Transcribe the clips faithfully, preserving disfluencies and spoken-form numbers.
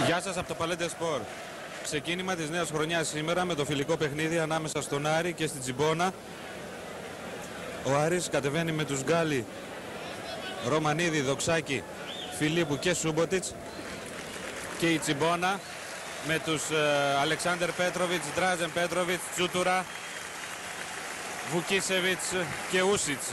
Γεια σας από το Παλέντε Σπορ. Ξεκίνημα της νέας χρονιάς σήμερα με το φιλικό παιχνίδι ανάμεσα στον Άρη και στην Τσιμπόνα. Ο Άρης κατεβαίνει με τους Γκάλι, Ρωμανίδη, Δοξάκη, Φιλίππου και Σούμποτιτς. Και η Τσιμπόνα με τους ε, Αλεξάντερ Πέτροβιτς, Ντράζεν Πέτροβιτς, Τσούτουρα, Βουκίσεβιτς και Ούσιτς.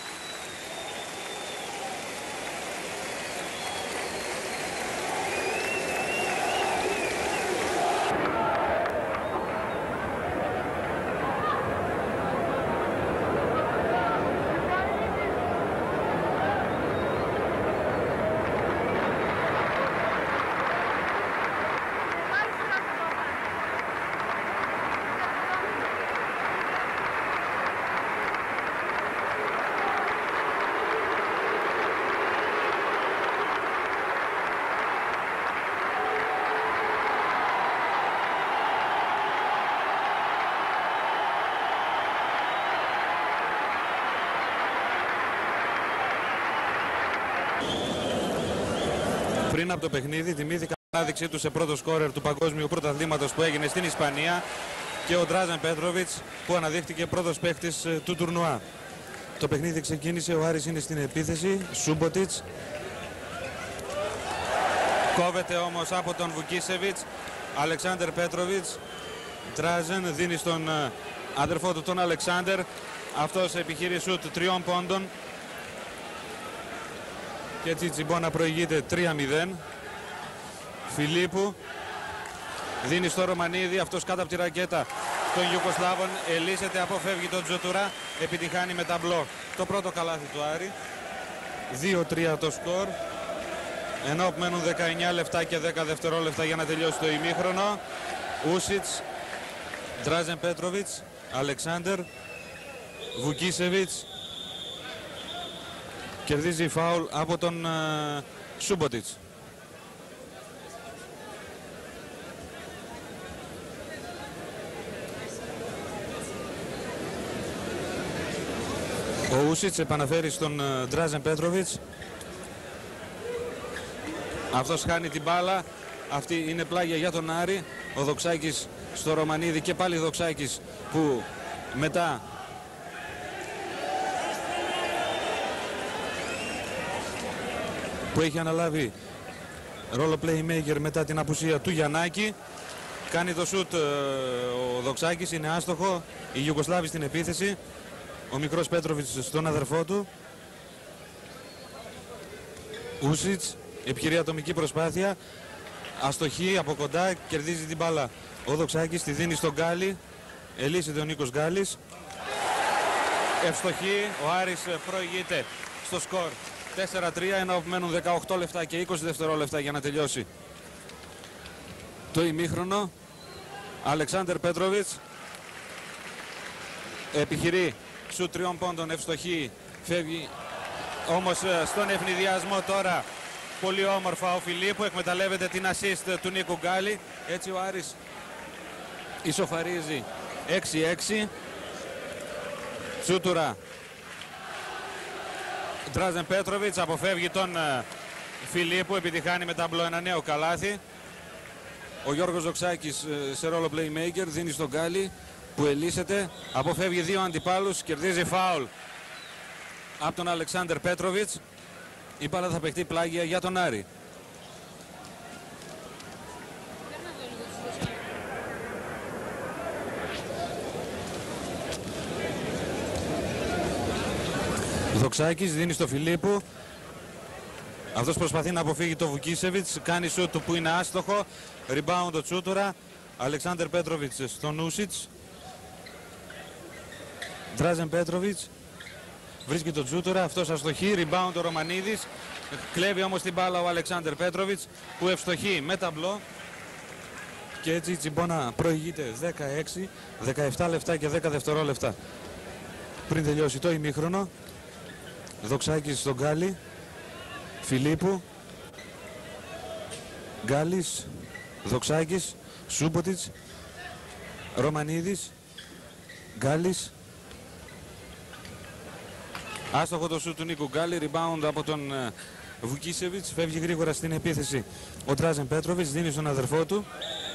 Πριν από το παιχνίδι τιμήθηκαν την ανάδειξή του σε πρώτο σκόρερ του παγκόσμιου πρωταθλήματος που έγινε στην Ισπανία και ο Ντράζεν Πέτροβιτς που αναδείχθηκε πρώτος παίκτης του τουρνουά. Το παιχνίδι ξεκίνησε, ο Άρης είναι στην επίθεση, Σούμποτιτς. Κόβεται όμως από τον Βουκίσεβιτς, Αλεξάντερ Πέτροβιτς. Ντράζεν δίνει στον αδερφό του τον Αλεξάντερ. Αυτός επιχείρει σουτ τριών πόντων. Και έτσι η Τσιμπόνα προηγείται τρία μηδέν. Φιλίππου δίνει στο Ρωμανίδη, αυτός κάτω από τη ρακέτα των Ιουγκοσλάβων, ελύσεται, αποφεύγει τον Τζοτουρά, επιτυχάνει με ταμπλό το πρώτο καλάθι του Άρη. δύο τρία το σκορ, ενώ μένουν δεκαεννιά λεπτά και δέκα δευτερόλεπτα για να τελειώσει το ημίχρονο. Ούσιτς, Ντράζεν Πέτροβιτς, Αλεξάντερ, Βουκίσεβιτς. Κερδίζει φάουλ από τον uh, Σούμποτιτς. Ο Ούσιτς επαναφέρει στον uh, Ντράζεν Πέτροβιτς. Αυτός χάνει την μπάλα. Αυτή είναι πλάγια για τον Άρη. Ο Δοξάκης στο Ρωμανίδη και πάλι Δοξάκης που μετά που έχει αναλάβει ρόλο playmaker μετά την απουσία του Γιαννάκη. Κάνει το σουτ ο Δοξάκης, είναι άστοχο. Οι Ιουγκοσλάβοι στην επίθεση. Ο μικρός Πέτροβιτς στον αδερφό του. Ούσιτς, επιχειρεί ατομική προσπάθεια. Αστοχή από κοντά, κερδίζει την μπάλα. Ο Δοξάκης τη δίνει στον Γκάλι. Ελύσεται ο Νίκος Γκάλης. Ευστοχή, ο Άρης προηγείται στο σκορ τέσσερα τρία, ενώ μένουν δεκαοκτώ λεπτά και είκοσι δευτερόλεπτα για να τελειώσει το ημίχρονο. Αλεξάντερ Πέτροβιτς επιχειρεί σου τριών πόντων, ευστοχή, φεύγει όμως στον ευνηδιασμό τώρα πολύ όμορφα ο Φιλίππου, εκμεταλλεύεται την assist του Νίκου Γκάλι. Έτσι ο Άρης ισοφαρίζει έξι έξι. Τσούτουρα, Ντράζεν Πέτροβιτς αποφεύγει τον uh, Φιλίππου, επιτυχάνει με ταμπλό ένα νέο καλάθι. Ο Γιώργος Δοξάκης uh, σε ρόλο playmaker δίνει στον Γκάλι που ελύσεται, αποφεύγει δύο αντιπάλους, κερδίζει φάουλ από τον Αλεξάντερ Πέτροβιτς. Η μπάλα θα παιχτεί πλάγια για τον Άρη. Δοξάκης δίνει στο Φιλίππου. Αυτός προσπαθεί να αποφύγει το Βουκίσεβιτς. Κάνει σούτ που είναι άστοχο. Rebound το Τσούτουρα. Αλεξάντερ Πέτροβιτς στον Ούσιτς. Ντράζεν Πέτροβιτς. Βρίσκει τον Τσούτουρα. Αυτός αστοχή. Rebound ο Ρωμανίδης. Κλέβει όμως την μπάλα ο Αλεξάντερ Πέτροβιτς που ευστοχεί με ταμπλό. Και έτσι η Τσιμπόνα προηγείται δεκαέξι, δεκαεπτά λεπτά και δέκα δευτερόλεπτα πριν τελειώσει το ημίχρονο. Δοξάκης στον Γκάλι, Φιλίππου, Γκάλης, Δοξάκης, Σούμποτιτς, Ρωμανίδης, Γκάλης. Άστοχο το σούτ του Νίκου Γκάλι, rebound από τον Βουκίσεβιτς, φεύγει γρήγορα στην επίθεση ο Ντράζεν Πέτροβιτς, δίνει στον αδερφό του,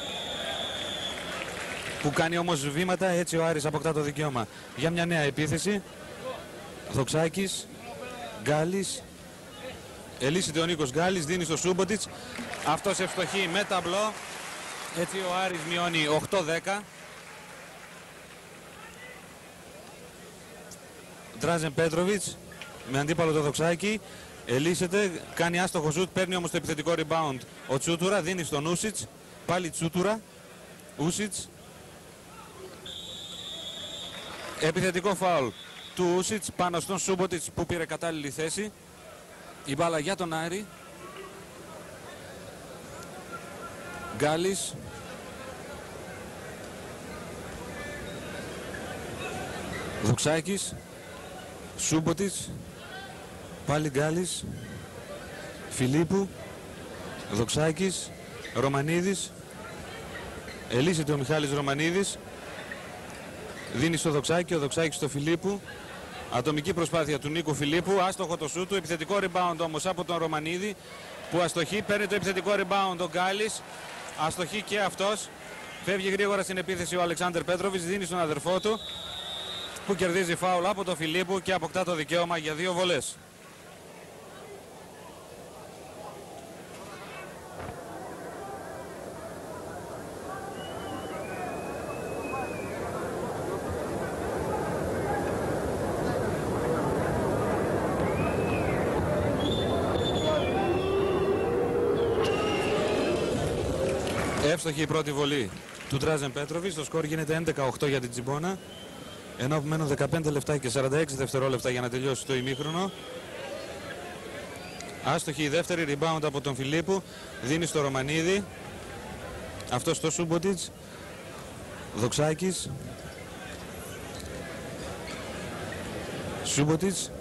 που κάνει όμως βήματα, έτσι ο Άρης αποκτά το δικαίωμα για μια νέα επίθεση. Δοξάκης, Γκάλης, ελύσσεται ο Νίκος Γκάλης, δίνει στο Σούμποτιτς, αυτός ευστοχεί με ταμπλό, έτσι ο Άρης μειώνει οκτώ δέκα. Ντράζεν Πέτροβιτς με αντίπαλο το Δοξάκη, ελύσσεται, κάνει άστοχο σουτ, παίρνει όμως το επιθετικό rebound ο Τσούτουρα, δίνει στον Ούσιτς, πάλι Τσούτουρα, Ούσιτς, επιθετικό φάουλ του Ούσιτς πάνω στον Σούμποτιτς που πήρε κατάλληλη θέση. Η μπάλα για τον Άρη. Γκάλης, Δοξάκης, Σούμποτιτς, πάλι Γκάλης, Φιλίππου, Δοξάκης, Ρωμανίδης, ελύσσεται ο Μιχάλης Ρωμανίδης, δίνει στο Δοξάκη, ο Δοξάκης στο Φιλίππου, ατομική προσπάθεια του Νίκου Φιλίππου, άστοχο το σούτ του, επιθετικό rebound όμως από τον Ρωμανίδη που αστοχεί, παίρνει το επιθετικό rebound ο Γκάλης, αστοχεί και αυτός, φεύγει γρήγορα στην επίθεση ο Αλεξάνδερ Πέτροβιτς, δίνει στον αδερφό του που κερδίζει φάουλ από τον Φιλίππου και αποκτά το δικαίωμα για δύο βολές. Εύστοχη η πρώτη βολή του Ντράζεν Πέτροβιτς, το σκορ γίνεται έντεκα οκτώ για την Τσιμπόνα, ενώ μένουν δεκαπέντε λεπτά και σαράντα έξι δευτερόλεπτα για να τελειώσει το ημίχρονο. Άστοχη η δεύτερη, rebound από τον Φιλίππου, δίνει στο Ρωμανίδη, αυτό στο Σούμποτιτς, Δοξάκης, Σούμποτιτς,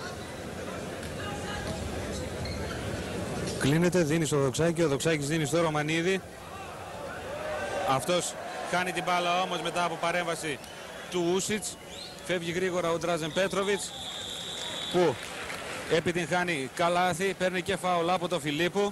κλείνεται, δίνει στο Δοξάκη, ο Δοξάκης δίνει στο Ρωμανίδη, αυτός κάνει την μπάλα όμως μετά από παρέμβαση του Ούσιτς, φεύγει γρήγορα ο Ντράζεν Πέτροβιτς που επιτυγχάνει καλάθι, παίρνει και φάουλ από τον Φιλίππου.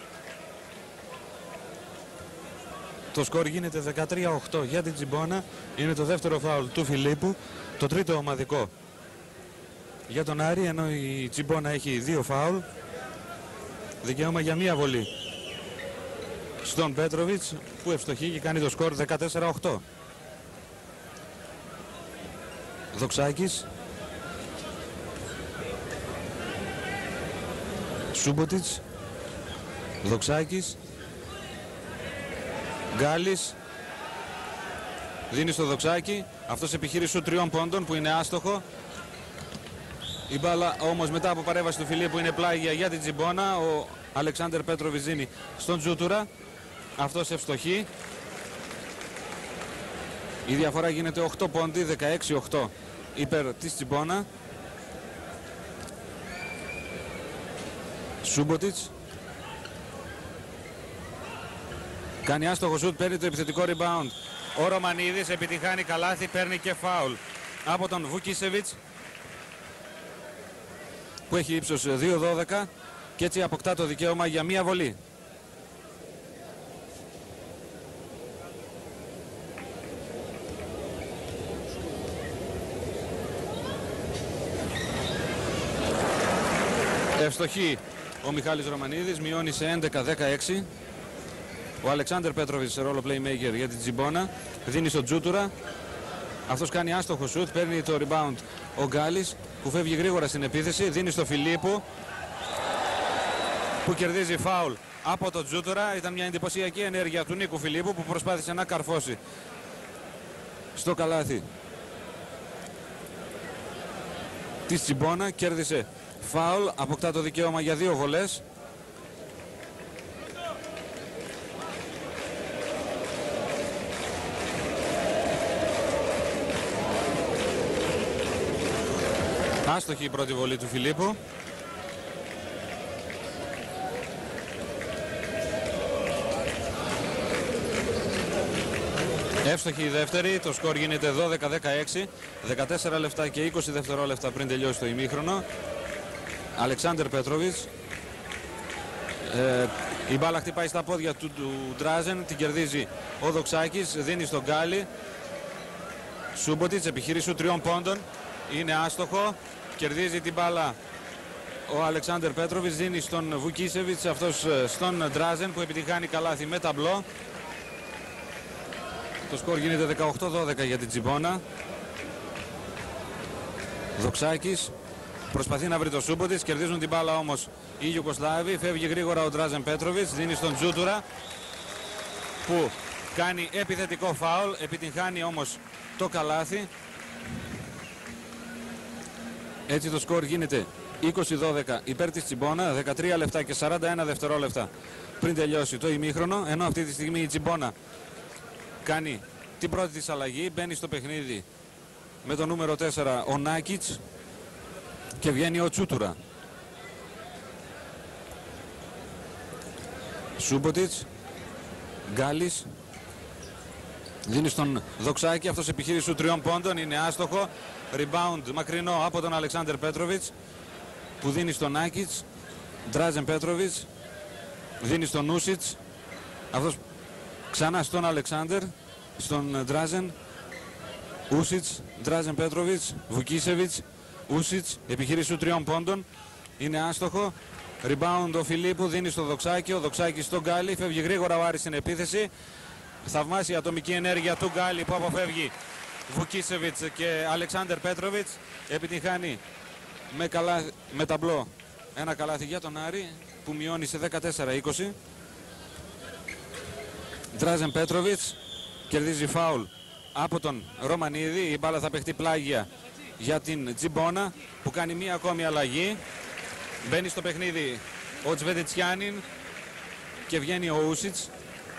Το σκορ γίνεται δεκατρία οκτώ για την Τσιμπόνα, είναι το δεύτερο φάουλ του Φιλίππου, το τρίτο ομαδικό για τον Άρη, ενώ η Τσιμπόνα έχει δύο φάουλ, δικαίωμα για μία βολή στον Πέτροβιτς που ευστοχεί και κάνει το σκορ δεκατέσσερα οκτώ. Δοξάκης, Σούμποτιτς, Δοξάκης, Γκάλης, δίνει στο Δοξάκη, αυτός επιχείρησε τριών πόντων που είναι άστοχο. Η μπάλα όμως μετά από παρέμβαση του Φιλίππου είναι πλάγια για την Τσιμπόνα, ο Αλεξάνδερ Πέτροβιτς δίνει στον Τζούτουρα, αυτός ευστοχεί. Η διαφορά γίνεται οκτώ πόντι, δεκαέξι οκτώ υπέρ της Τσιμπόνα. Σούμποτιτς κάνει άστοχο σουτ, παίρνει το επιθετικό rebound. Ο Ρωμανίδης επιτυχάνει καλάθι, παίρνει και φάουλ από τον Βουκίσεβιτς που έχει ύψος δύο δώδεκα και έτσι αποκτά το δικαίωμα για μία βολή. Ευστοχή ο Μιχάλης Ρωμανίδης, μειώνει σε έντεκα δεκαέξι. Ο Αλεξάνδερ Πέτροβιτς σε ρόλο playmaker για την Τσιμπόνα, δίνει στον Τζούτουρα, αυτός κάνει άστοχο σουτ, παίρνει το rebound ο Γκάλης που φεύγει γρήγορα στην επίθεση, δίνει στο Φιλίππου που κερδίζει φάουλ από τον Τζούτουρα. Ήταν μια εντυπωσιακή ενέργεια του Νίκου Φιλίππου που προσπάθησε να καρφώσει στο καλάθι της Τσιμπόνα, κέρδισε φάουλ, αποκτά το δικαίωμα για δύο βολές. Άστοχη η πρώτη βολή του Φιλίππου. Εύστοχη η δεύτερη, το σκορ γίνεται δώδεκα δεκαέξι, δεκατέσσερα λεπτά και είκοσι δευτερόλεπτα πριν τελειώσει το ημίχρονο. Αλεξάνδερ Πέτροβιτς Ε, η μπάλα χτυπάει στα πόδια του, του Ντράζεν, την κερδίζει ο Δοξάκης, δίνει στον Γκάλι. Σούμποτιτς, επιχείρηση τριών πόντων, είναι άστοχο, κερδίζει την μπάλα ο Αλεξάνδερ Πέτροβιτς, δίνει στον Βουκίσεβιτς, αυτός στον Ντράζεν που επιτυχάνει καλάθι με ταμπλό. Το σκορ γίνεται δεκαοκτώ δώδεκα για την Τσιμπόνα. Δοξάκης προσπαθεί να βρει το Σούμποτιτς, κερδίζουν την μπάλα όμως οι Ιουγκοσλάβοι. Φεύγει γρήγορα ο Ντράζεν Πέτροβιτς, δίνει στον Τζούτουρα που κάνει επιθετικό φάουλ, επιτυγχάνει όμως το καλάθι. Έτσι το σκορ γίνεται είκοσι δώδεκα υπέρ της Τσιμπόνα, δεκατρία λεπτά και σαράντα ένα δευτερόλεπτα πριν τελειώσει το ημίχρονο, ενώ αυτή τη στιγμή η Τσιμπόνα κάνει την πρώτη της αλλαγή, μπαίνει στο παιχνίδι με το νούμερο τέσσερα ο Νάκιτς και βγαίνει ο Τσούτουρα. Σούμποτιτς, Γκάλης, δίνει στον Δοξάκη, αυτός επιχείρηση τριών πόντων, είναι άστοχο. Rebound μακρινό από τον Αλεξάνδερ Πέτροβιτς που δίνει στον Νάκιτς. Ντράζεν Πέτροβιτς δίνει στον Νούσιτς, αυτός ξανά στον Αλεξάνδερ, στον Ντράζεν. Ούσιτς, Ντράζεν Πέτροβιτς, Βουκίσεβιτς, Ούσιτς, επιχείρηση τριών πόντων, είναι άστοχο. Rebound ο Φιλίππου, δίνει στο Δοξάκη, ο Δοξάκης στον Γκάλι, φεύγει γρήγορα ο Άρης στην επίθεση. Θαυμάσια ατομική ενέργεια του Γκάλι που αποφεύγει Βουκίσεβιτς και Αλεξάνδερ Πέτροβιτς. Επιτυχάνει με, καλά, με ταμπλό ένα καλάθι για τον Άρη που μειώνει σε δεκατέσσερα είκοσι. Ντράζεν Πέτροβιτς κερδίζει φάουλ από τον Ρωμανίδη. Η μπάλα θα παιχτεί πλάγια για την Τσιμπόνα που κάνει μία ακόμη αλλαγή. Μπαίνει στο παιχνίδι ο Τσβεντιτσιάνιν και βγαίνει ο Ούσιτς.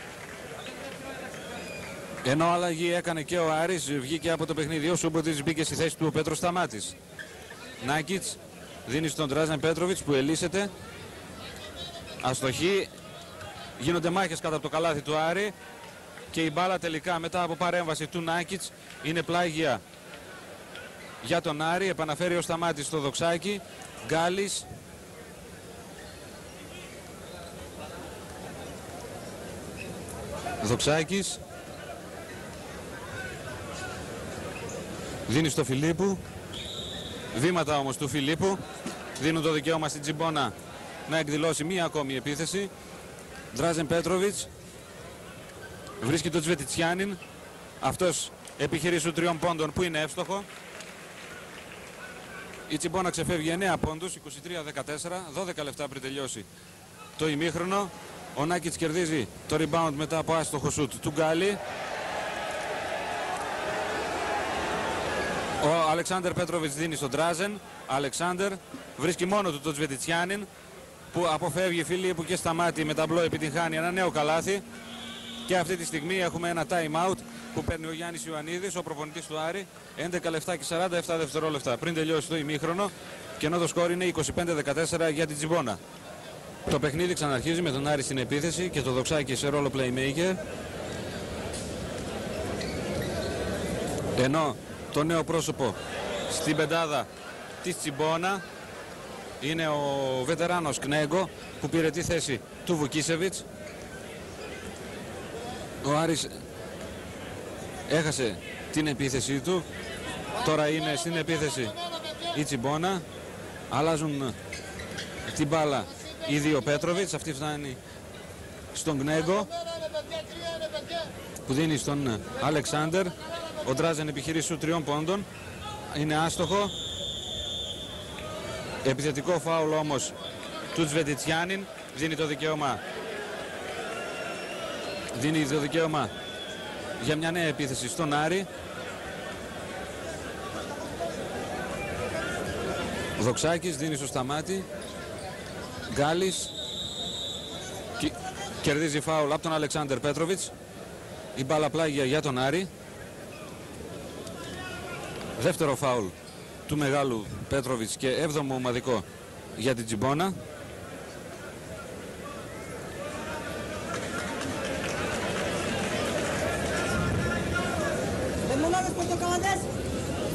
Ενώ αλλαγή έκανε και ο Άρης, βγήκε από το παιχνίδι ο Σούμποτιτς, μπήκε στη θέση του ο Πέτρος Σταμάτης. Νάκιτς δίνει στον Ντράζεν Πέτροβιτς που ελίσσεται. Αστοχή. Γίνονται μάχες κατά από το καλάθι του Άρη και η μπάλα τελικά μετά από παρέμβαση του Νάκιτς είναι πλάγια για τον Άρη. Επαναφέρει ο Σταμάτης στο Δοξάκι. Γκάλης. Δοξάκης. Δίνει στο Φιλίππου. Βήματα όμως του Φιλίππου δίνουν το δικαίωμα στην Τσιμπόνα να εκδηλώσει μία ακόμη επίθεση. Ντράζεν Πέτροβιτς βρίσκει τον Τσβετιτσιάνιν. Αυτός επιχειρήσει τριών πόντων που είναι εύστοχο. Η Τσιμπόνα ξεφεύγει εννέα πόντους, είκοσι τρία δεκατέσσερα, δώδεκα λεπτά πριν τελειώσει το ημίχρονο. Ο Νάκιτς κερδίζει το rebound μετά από άστοχο σουτ του Γκάλι. Ο Αλεξάνδερ Πέτροβιτς δίνει στον Ντράζεν. Αλεξάνδερ βρίσκει μόνο του τον Τσβετιτσιάνιν που αποφεύγει Φιλίππου και Σταμάτη με ταμπλό, επιτυγχάνει ένα νέο καλάθι. Και αυτή τη στιγμή έχουμε ένα time out που παίρνει ο Γιάννης Ιωαννίδης, ο προπονητής του Άρη. έντεκα λεπτά και σαράντα επτά δευτερόλεπτα πριν τελειώσει το ημίχρονο και ενώ το σκόρ είναι είκοσι πέντε δεκατέσσερα για την Τσιμπόνα. Το παιχνίδι ξαναρχίζει με τον Άρη στην επίθεση και το Δοξάκι σε ρόλο playmaker. Ενώ το νέο πρόσωπο στην πεντάδα της Τσιμπόνα είναι ο βετεράνος Κνέγκο που πήρε τη θέση του Βουκίσεβιτς. Ο Άρης έχασε την επίθεσή του. Τώρα είναι στην επίθεση η Τσιμπόνα. Αλλάζουν την μπάλα οι δύο Πέτροβιτς. Αυτή φτάνει στον Κνέγκο που δίνει στον Αλεξάνδερ. Ο Ντράζεν επιχειρήσει τριών πόντων. Είναι άστοχο. Επιθετικό φάουλ όμως του Τσβεντιτσιάνιν. Δίνει το δικαίωμα Δίνει το δικαίωμα για μια νέα επίθεση στον Άρη. Δοξάκης δίνει στο Σταμάτη. Γκάλης κερδίζει φάουλ από τον Αλεξάνδερ Πέτροβιτς. Η μπάλα πλάγια για τον Άρη. Δεύτερο φάουλ του μεγάλου Πέτροβιτς και έβδομο ομαδικό για την Τσιμπόνα.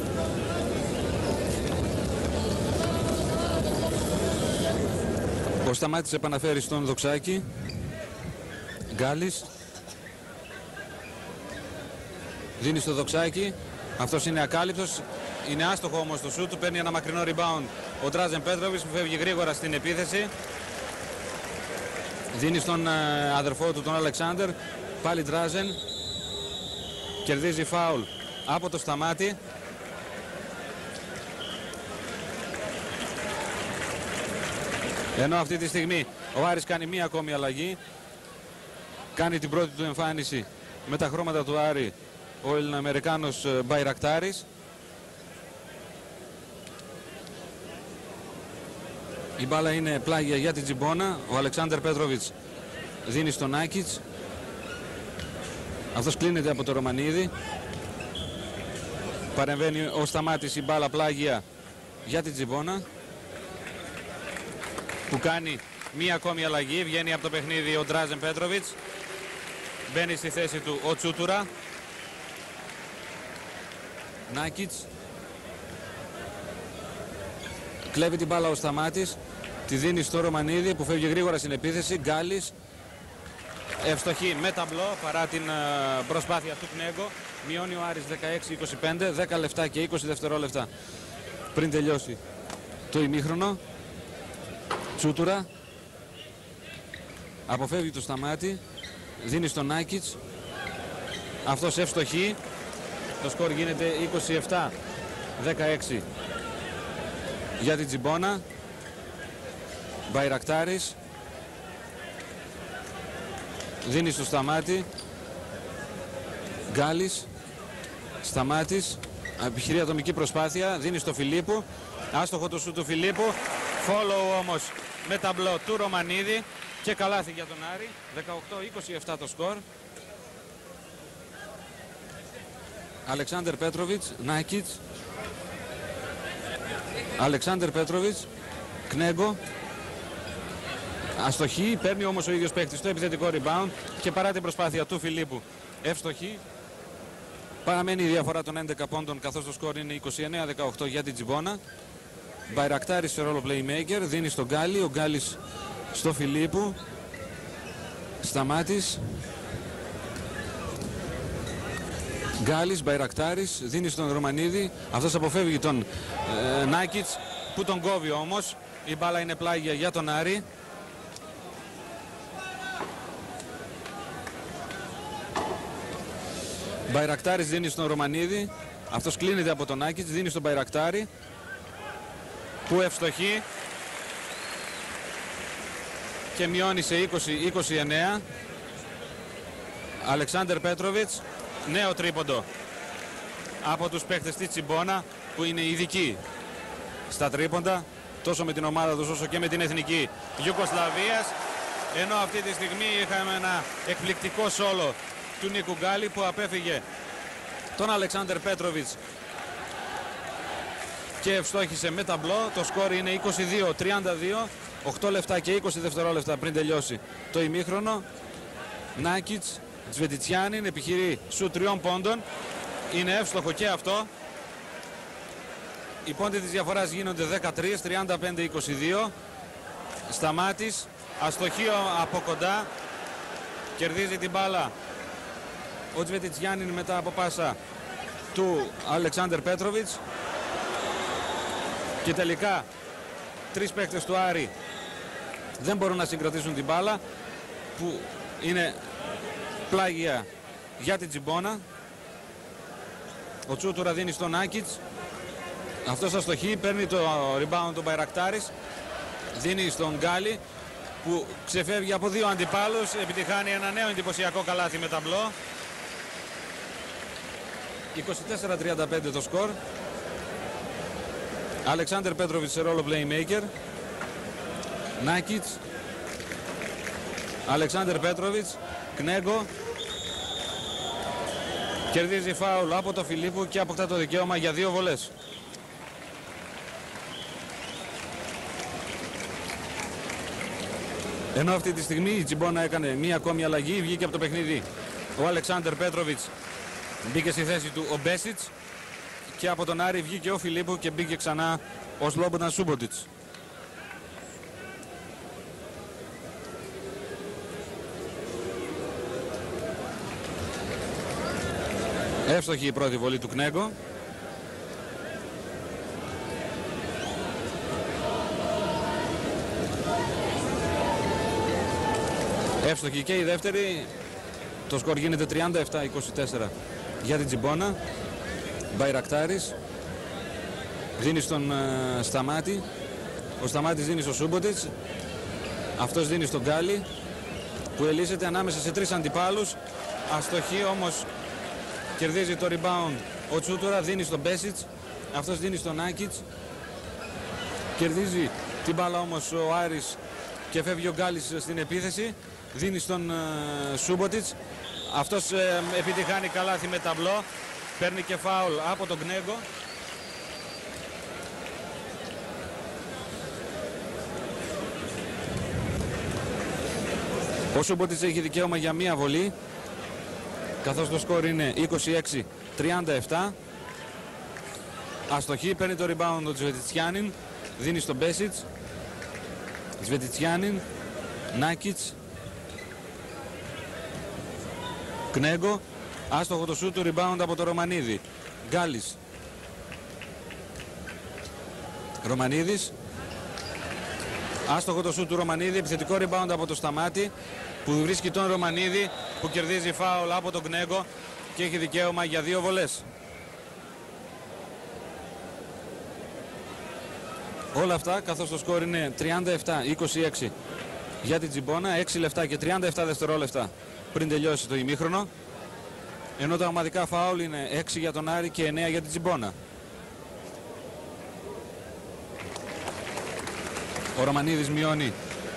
Ο Σταμάτης επαναφέρει στον Δοξάκη. Γκάλης. Δίνει στο Δοξάκη. Αυτός είναι ακάλυπτος. Είναι άστοχο όμως το σούτ του. Παίρνει ένα μακρινό rebound ο Ντράζεν Πέτροβιτς που φεύγει γρήγορα στην επίθεση. Δίνει στον αδερφό του τον Αλεξάνδερ. Πάλι Ντράζεν. Κερδίζει φάουλ από το Σταμάτη. Ενώ αυτή τη στιγμή ο Άρης κάνει μία ακόμη αλλαγή. Κάνει την πρώτη του εμφάνιση με τα χρώματα του Άρη ο Ελληνοαμερικάνος Μπαϊρακτάρης. Η μπάλα είναι πλάγια για την Τζιμπόνα. Ο Αλεξάνδερ Πέτροβιτς δίνει στον Άκιτς. Αυτός κλείνεται από το Ρωμανίδη. Παρεμβαίνει ο Σταμάτης, η μπάλα πλάγια για την Τζιμπόνα, που κάνει μία ακόμη αλλαγή. Βγαίνει από το παιχνίδι ο Ντράζεν Πέτροβιτς. Μπαίνει στη θέση του ο Τσούτουρα. Νάκιτς. Κλέβει την μπάλα ο Σταμάτης. Τη δίνει στο Ρωμανίδη που φεύγει γρήγορα στην επίθεση. Γκάλης. Ευστοχή με ταμπλό παρά την uh, προσπάθεια του Κνέγκο. Μειώνει ο Άρης δεκαέξι είκοσι πέντε. δέκα λεπτά και είκοσι δευτερόλεπτα πριν τελειώσει το ημίχρονο. Τσούτουρα. Αποφεύγει το Σταμάτη. Δίνει στον Άκιτς. Αυτός ευστοχή. Το σκορ γίνεται είκοσι επτά δεκαέξι για την Τζιμπόνα. Μπαϊρακτάρης. Δίνει στο Σταμάτη. Γκάλης. Σταμάτης. Επιχειρεί ατομική προσπάθεια. Δίνει στο Φιλίππου. Άστοχο το σου του Φιλίππου. Follow όμως με ταμπλό του Ρωμανίδη. Και καλάθι για τον Άρη. δεκαοκτώ είκοσι επτά το σκορ. Αλεξάνδερ Πέτροβιτς. Νάκιτς. Αλεξάνδερ Πέτροβιτς. Κνέγκο. Αστοχή. Παίρνει όμως ο ίδιος παίκτης το επιθετικό rebound. Και παρά την προσπάθεια του Φιλίππου ευστοχή. Παραμένει η διαφορά των έντεκα πόντων, καθώς το σκορ είναι είκοσι εννέα δεκαοκτώ για την Τζιμπόνα. Μπαϊρακτάρης σε ρόλο playmaker. Δίνει στον Γκάλι. Ο Γκάλης στο Φιλίππου. Σταμάτης. Γκάλης, Μπαϊρακτάρης. Δίνει στον Ρωμανίδη. Αυτός αποφεύγει τον ε, Νάκιτς που τον κόβει όμως. Η μπάλα είναι πλάγια για τον Άρη. Μπαϊρακτάρης δίνει στον Ρωμανίδη. Αυτός κλείνεται από τον Άκιτς. Δίνει στον Μπαϊρακτάρη που ευστοχεί και μειώνει σε είκοσι είκοσι εννέα. Αλεξάνδερ Πέτροβιτς. Νέο τρίποντο από τους παίκτες της Τσιμπόνα που είναι ειδικοί στα τρίποντα, τόσο με την ομάδα τους όσο και με την εθνική Ιουγκοσλαβίας. Ενώ αυτή τη στιγμή είχαμε ένα εκπληκτικό σόλο του Νίκου Γκάλη που απέφυγε τον Αλεξάνδερ Πέτροβιτς και ευστόχησε με ταμπλό. Το σκόρ είναι είκοσι δύο τριάντα δύο. οκτώ λεπτά και είκοσι δευτερόλεπτα πριν τελειώσει το ημίχρονο. Νάκιτς. Τσβετιτσιάνιν επιχειρεί σου τριών πόντων. Είναι εύστοχο και αυτό. Οι πόντοι της διαφοράς γίνονται δεκατρία τριάντα πέντε είκοσι δύο. Σταμάτης. Αστοχείο από κοντά. Κερδίζει την μπάλα ο Τσβετιτσιάνιν μετά από πάσα του Αλεξάνδερ Πέτροβιτς. Και τελικά τρεις παίκτες του Άρη δεν μπορούν να συγκρατήσουν την μπάλα που είναι πλάγια για την Τζιμπόνα. Ο Τσούτουρα δίνει στον Άκιτς. Αυτός αστοχεί, παίρνει το rebound του Μπαϊρακτάρης. Δίνει στον Γκάλι που ξεφεύγει από δύο αντιπάλους. Επιτυχάνει ένα νέο εντυπωσιακό καλάθι με ταμπλό. είκοσι τέσσερα τριάντα πέντε το σκορ. Αλεξάνδερ Πέτροβιτς σε ρόλο playmaker. Νάκιτς. Αλεξάνδερ Πέτροβιτς. Κνέγκο. Κερδίζει φάουλ από το Φιλίππου και αποκτά το δικαίωμα για δύο βολές. Ενώ αυτή τη στιγμή η Τσιμπόνα έκανε μία ακόμη αλλαγή, βγήκε από το παιχνίδι ο Αλεξάνδερ Πέτροβιτς, μπήκε στη θέση του ο Μπέσιτς και από τον Άρη βγήκε ο Φιλίππου και μπήκε ξανά ο Σλόμπονταν Σούμποτιτς. Εύστοχη η πρώτη βολή του Κνέγκο. Εύστοχη και η δεύτερη. Το σκορ γίνεται τριάντα επτά είκοσι τέσσερα για την Τζιμπόνα. Μπαϊρακτάρης δίνει στον uh, Σταμάτη. Ο Σταμάτης δίνει στο Σούμποτιτς. Αυτός δίνει στον Γκάλι, που ελύσεται ανάμεσα σε τρεις αντιπάλους. Αστοχή όμως, κερδίζει το rebound ο Τσούτορα, δίνει στον Μπέσιτς. Αυτός δίνει στον Άκιτς. Κερδίζει την μπάλα όμως ο Άρης και φεύγει ο Γκάλης στην επίθεση. Δίνει στον uh, Σούμποτιτς. Αυτός uh, επιτυχάνει καλάθι με ταμπλό. Παίρνει και φάουλ από τον Κνέγκο. Ο Σούμποτιτς έχει δικαίωμα για μία βολή, καθώς το σκορ είναι είκοσι έξι τριάντα επτά. Αστοχή, παίρνει το rebound ο Τσβετιτσιάνιν, δίνει στον Μπέσιτς. Τσβετιτσιάνιν, Νάκιτς, Κνέγκο. Άστοχο το σούτ, το rebound από το Ρωμανίδη. Γκάλης, Ρωμανίδης. Άστοχο το σούτ του Ρωμανίδη, επιθετικό rebound από το Σταμάτη, που βρίσκει τον Ρωμανίδη, που κερδίζει φάουλ από τον Κνέγκο και έχει δικαίωμα για δύο βολές. Όλα αυτά καθώς το σκορ είναι τριάντα επτά είκοσι έξι για την Τζιμπόνα, έξι λεπτά και τριάντα επτά δευτερόλεπτα πριν τελειώσει το ημίχρονο, ενώ τα ομαδικά φάουλ είναι έξι για τον Άρη και εννέα για την Τζιμπόνα. Ο Ρωμανίδης μειώνει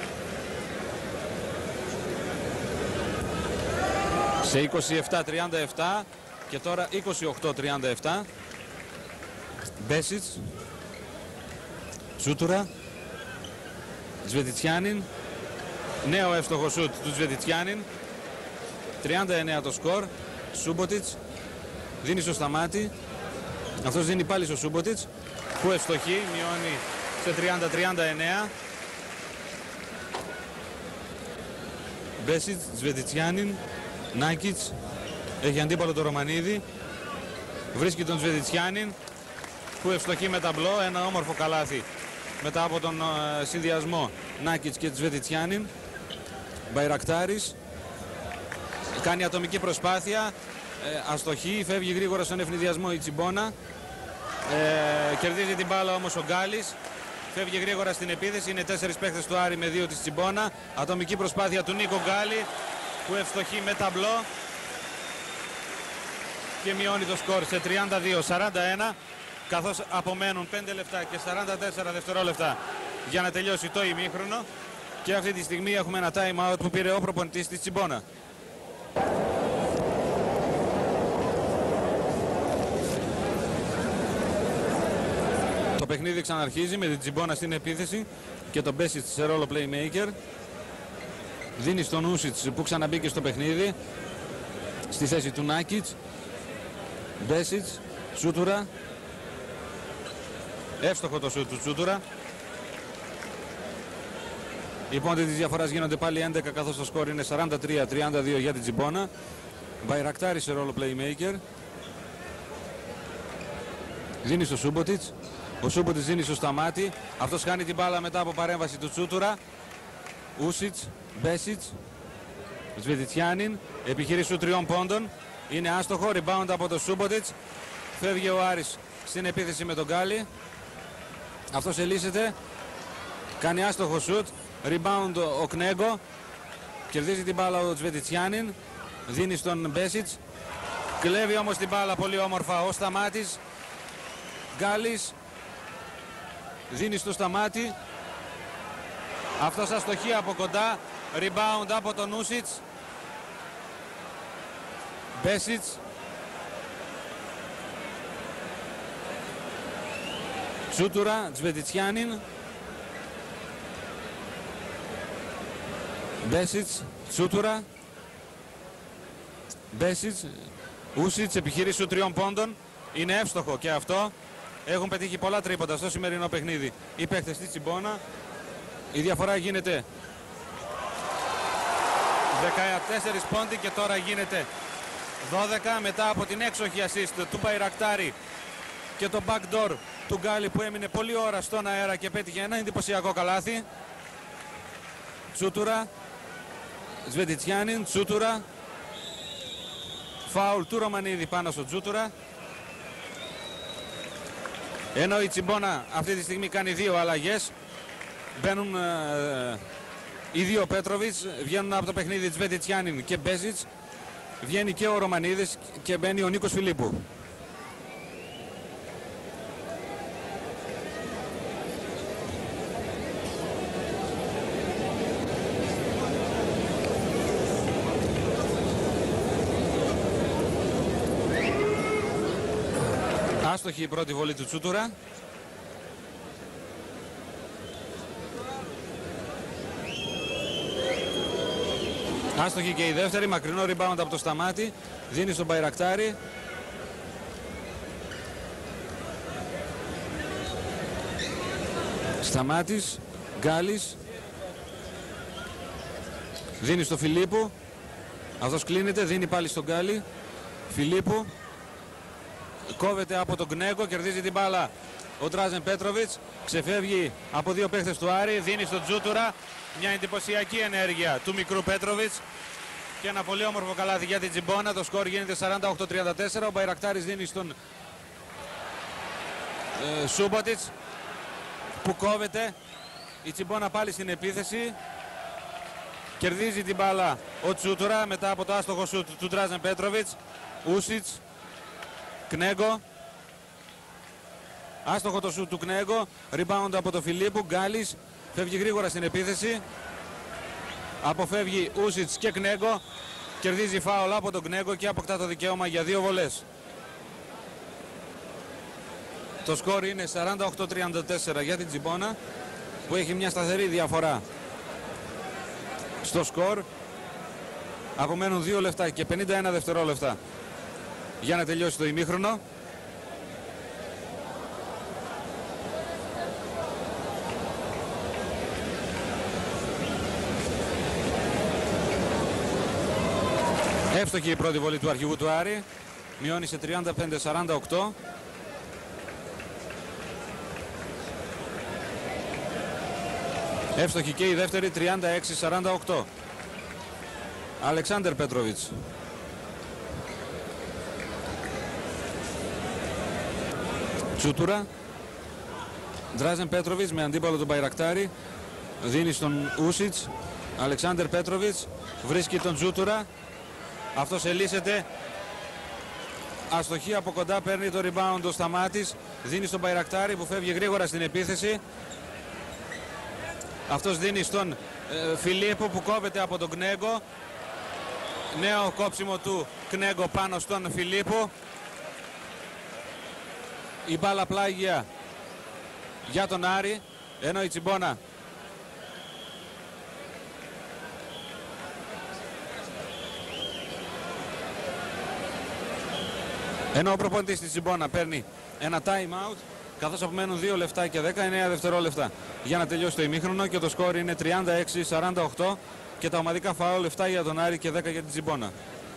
σε είκοσι επτά τριάντα επτά και τώρα είκοσι οκτώ τριάντα επτά. Μπέσιτς, Τσούτουρα, Τσβετιτσιάνιν. Νέο εύστοχο σούτ του Τσβετιτσιάνιν. τριάντα εννέα το σκορ. Σούμποτιτς δίνει στο Σταμάτη. Αυτός δίνει πάλι στο Σούμποτιτς, που ευστοχεί, μειώνει σε τριάντα τριάντα εννέα. Μπέσιτς, Τσβετιτσιάνιν, Νάκιτς. Έχει αντίπαλο το Ρωμανίδη. Βρίσκει τον Τσβετιτσιάνιν, που ευστοχεί με ταμπλό. Ένα όμορφο καλάθι μετά από τον uh, συνδυασμό Νάκιτς και Τσβετιτσιάνιν. Μπαϊρακτάρης κάνει ατομική προσπάθεια, ε, αστοχή, φεύγει γρήγορα στον ευνηδιασμό η Τζιμπόνα. Ε, κερδίζει την μπάλα όμως ο Γκάλης. Φεύγει γρήγορα στην επίθεση. Είναι τέσσερις παίχτες του Άρη με δύο της Τσιμπόνα. Ατομική προσπάθεια του Νίκο Γκάλη, που ευστοχεί με ταμπλό και μειώνει το σκορ σε τριάντα δύο σαράντα ένα, καθώς απομένουν πέντε λεπτά και σαράντα τέσσερα δευτερόλεπτα για να τελειώσει το ημίχρονο. Και αυτή τη στιγμή έχουμε ένα time out που πήρε ο προπονητής της Τσιμπόνα. Το παιχνίδι ξαναρχίζει με την Τζιμπόνα στην επίθεση και τον Μπέσιτς σε ρόλο playmaker. Δίνει στον Ούσιτς, που ξαναμπήκε στο παιχνίδι, στη θέση του Νάκιτς. Μπέσιτς, Τσούτουρα. Εύστοχο το σούτ του Τσούτουρα. Οι πόντοι της διαφοράς γίνονται πάλι έντεκα, καθώς το σκορ είναι σαράντα τρία τριάντα δύο για την Τζιμπόνα. Μπαϊρακτάρη σε ρόλο playmaker. Δίνει στο Σούμποτιτς. Ο Σούμποτιτς δίνει στο Σταμάτη. Αυτός χάνει την μπάλα μετά από παρέμβαση του Τσούτουρα. Ούσιτς, Μπέσιτς, Τσβετιτσιάνιν. Επιχειρεί σου τριών πόντων. Είναι άστοχο. Rebound από το Σούμποτιτς. Φεύγει ο Άρης στην επίθεση με τον Γκάλι. Αυτός ελύσεται. Κάνει άστοχο σουτ. Rebound ο Κνέγκο. Κερδίζει την μπάλα ο Τσβετιτσιάνιν. Δίνει στον Μπέσιτς. Κλέβει όμως την μπάλα πολύ όμορφα ο Σταμάτης. Γκάλης. Δίνει στο Σταμάτη. Αυτός αστοχεί από κοντά. Rebound από τον Ούσιτς. Μπέσιτς. Τσούτουρα, Τσβετιτσιάνιν. Μπέσιτς, Τσούτουρα. Μπέσιτς, Ούσιτς, επιχειρήσου τριών πόντων. Είναι εύστοχο και αυτό. Έχουν πετύχει πολλά τρίποντα στο σημερινό παιχνίδι οι παίκτες της Τσιμπόνα. Η διαφορά γίνεται δεκατέσσερις πόντι και τώρα γίνεται δώδεκα μετά από την έξοχη assist του Μπαϊρακτάρη και το backdoor του Γκάλι που έμεινε πολλή ώρα στον αέρα και πέτυχε ένα εντυπωσιακό καλάθι. Τσούτουρα, Σβεντιτσιάνιν, Τσούτουρα, φάουλ του Ρωμανίδη πάνω στο Τσούτουρα. Ενώ η Τσιμπόνα αυτή τη στιγμή κάνει δύο αλλαγές. Μπαίνουν ε, οι δύο Πέτροβιτς, βγαίνουν από το παιχνίδι Σβεντιτσιάνιν και Μπέζιτς. Βγαίνει και ο Ρωμανίδης και μπαίνει ο Νίκος Φιλίππου. Άστοχη η πρώτη βολή του Τσούτουρα. Άστοχη και η δεύτερη, μακρινό rebound από το Σταμάτη. Δίνει στον Μπαϊρακτάρη. Σταμάτης, Γκάλης. Δίνει στο Φιλίππου. Αυτός κλείνεται, δίνει πάλι στον Γκάλη. Φιλίππου. Κόβεται από τον Κνέγκο, κερδίζει την μπάλα ο Ντράζεν Πέτροβιτς. Ξεφεύγει από δύο παίχτες του Άρη, δίνει στον Τσούτουρα. Μια εντυπωσιακή ενέργεια του μικρού Πέτροβιτς. Και ένα πολύ όμορφο καλάθι για την Τσιμπόνα. Το σκορ γίνεται σαράντα οκτώ τριάντα τέσσερα. Ο Μπαϊρακτάρης δίνει στον ε, Σούμποτιτς που κόβεται. Η Τσιμπόνα πάλι στην επίθεση. Κερδίζει την μπάλα ο Τσούτουρα μετά από το άστοχο σουτ του Ντράζεν Πέτροβιτς. Ούσιτς. Κνέγκο. Άστοχο το σουτ του Κνέγκο. Rebound από το Φιλίππου. Γκάλης φεύγει γρήγορα στην επίθεση. Αποφεύγει Ούσιτς και Κνέγκο. Κερδίζει φάουλ από τον Κνέγκο και αποκτά το δικαίωμα για δύο βολές. Το σκορ είναι σαράντα οκτώ τριάντα τέσσερα για την Τσιμπόνα που έχει μια σταθερή διαφορά στο σκορ. Απομένουν δύο λεπτά και πενήντα ένα δευτερόλεπτα για να τελειώσει το ημίχρονο. Εύστοχη η πρώτη βολή του αρχηγού του Άρη. Μειώνει σε τριάντα πέντε σαράντα οκτώ. Εύστοχη και η δεύτερη, τριάντα έξι σαράντα οκτώ. Αλεξάνδερ Πέτροβιτς. Τσούτουρα. Ντράζεν Πέτροβιτς με αντίπαλο τον Μπαϊρακτάρη. Δίνει στον Ούσιτς. Αλεξάνδερ Πέτροβιτς βρίσκει τον Τσούτουρα. Αυτός ελύσεται. Αστοχή από κοντά, παίρνει το rebound ο Σταμάτης. Δίνει στον Μπαϊρακτάρη που φεύγει γρήγορα στην επίθεση. Αυτός δίνει στον ε, Φιλίππο που κόβεται από τον Κνέγκο. Νέο κόψιμο του Κνέγκο πάνω στον Φιλίππο. Η μπάλα πλάγια για τον Άρη, ενώ η Τσιμπόνα ενώ ο προπονητής της Τσιμπόνα παίρνει ένα time out, καθώς απομένουν δύο λεπτά και δεκαεννέα δευτερόλεπτα για να τελειώσει το ημίχρονο και το σκόρ είναι τριάντα έξι σαράντα οκτώ και τα ομαδικά φάουλ επτά για τον Άρη και δέκα για την Τσιμπόνα.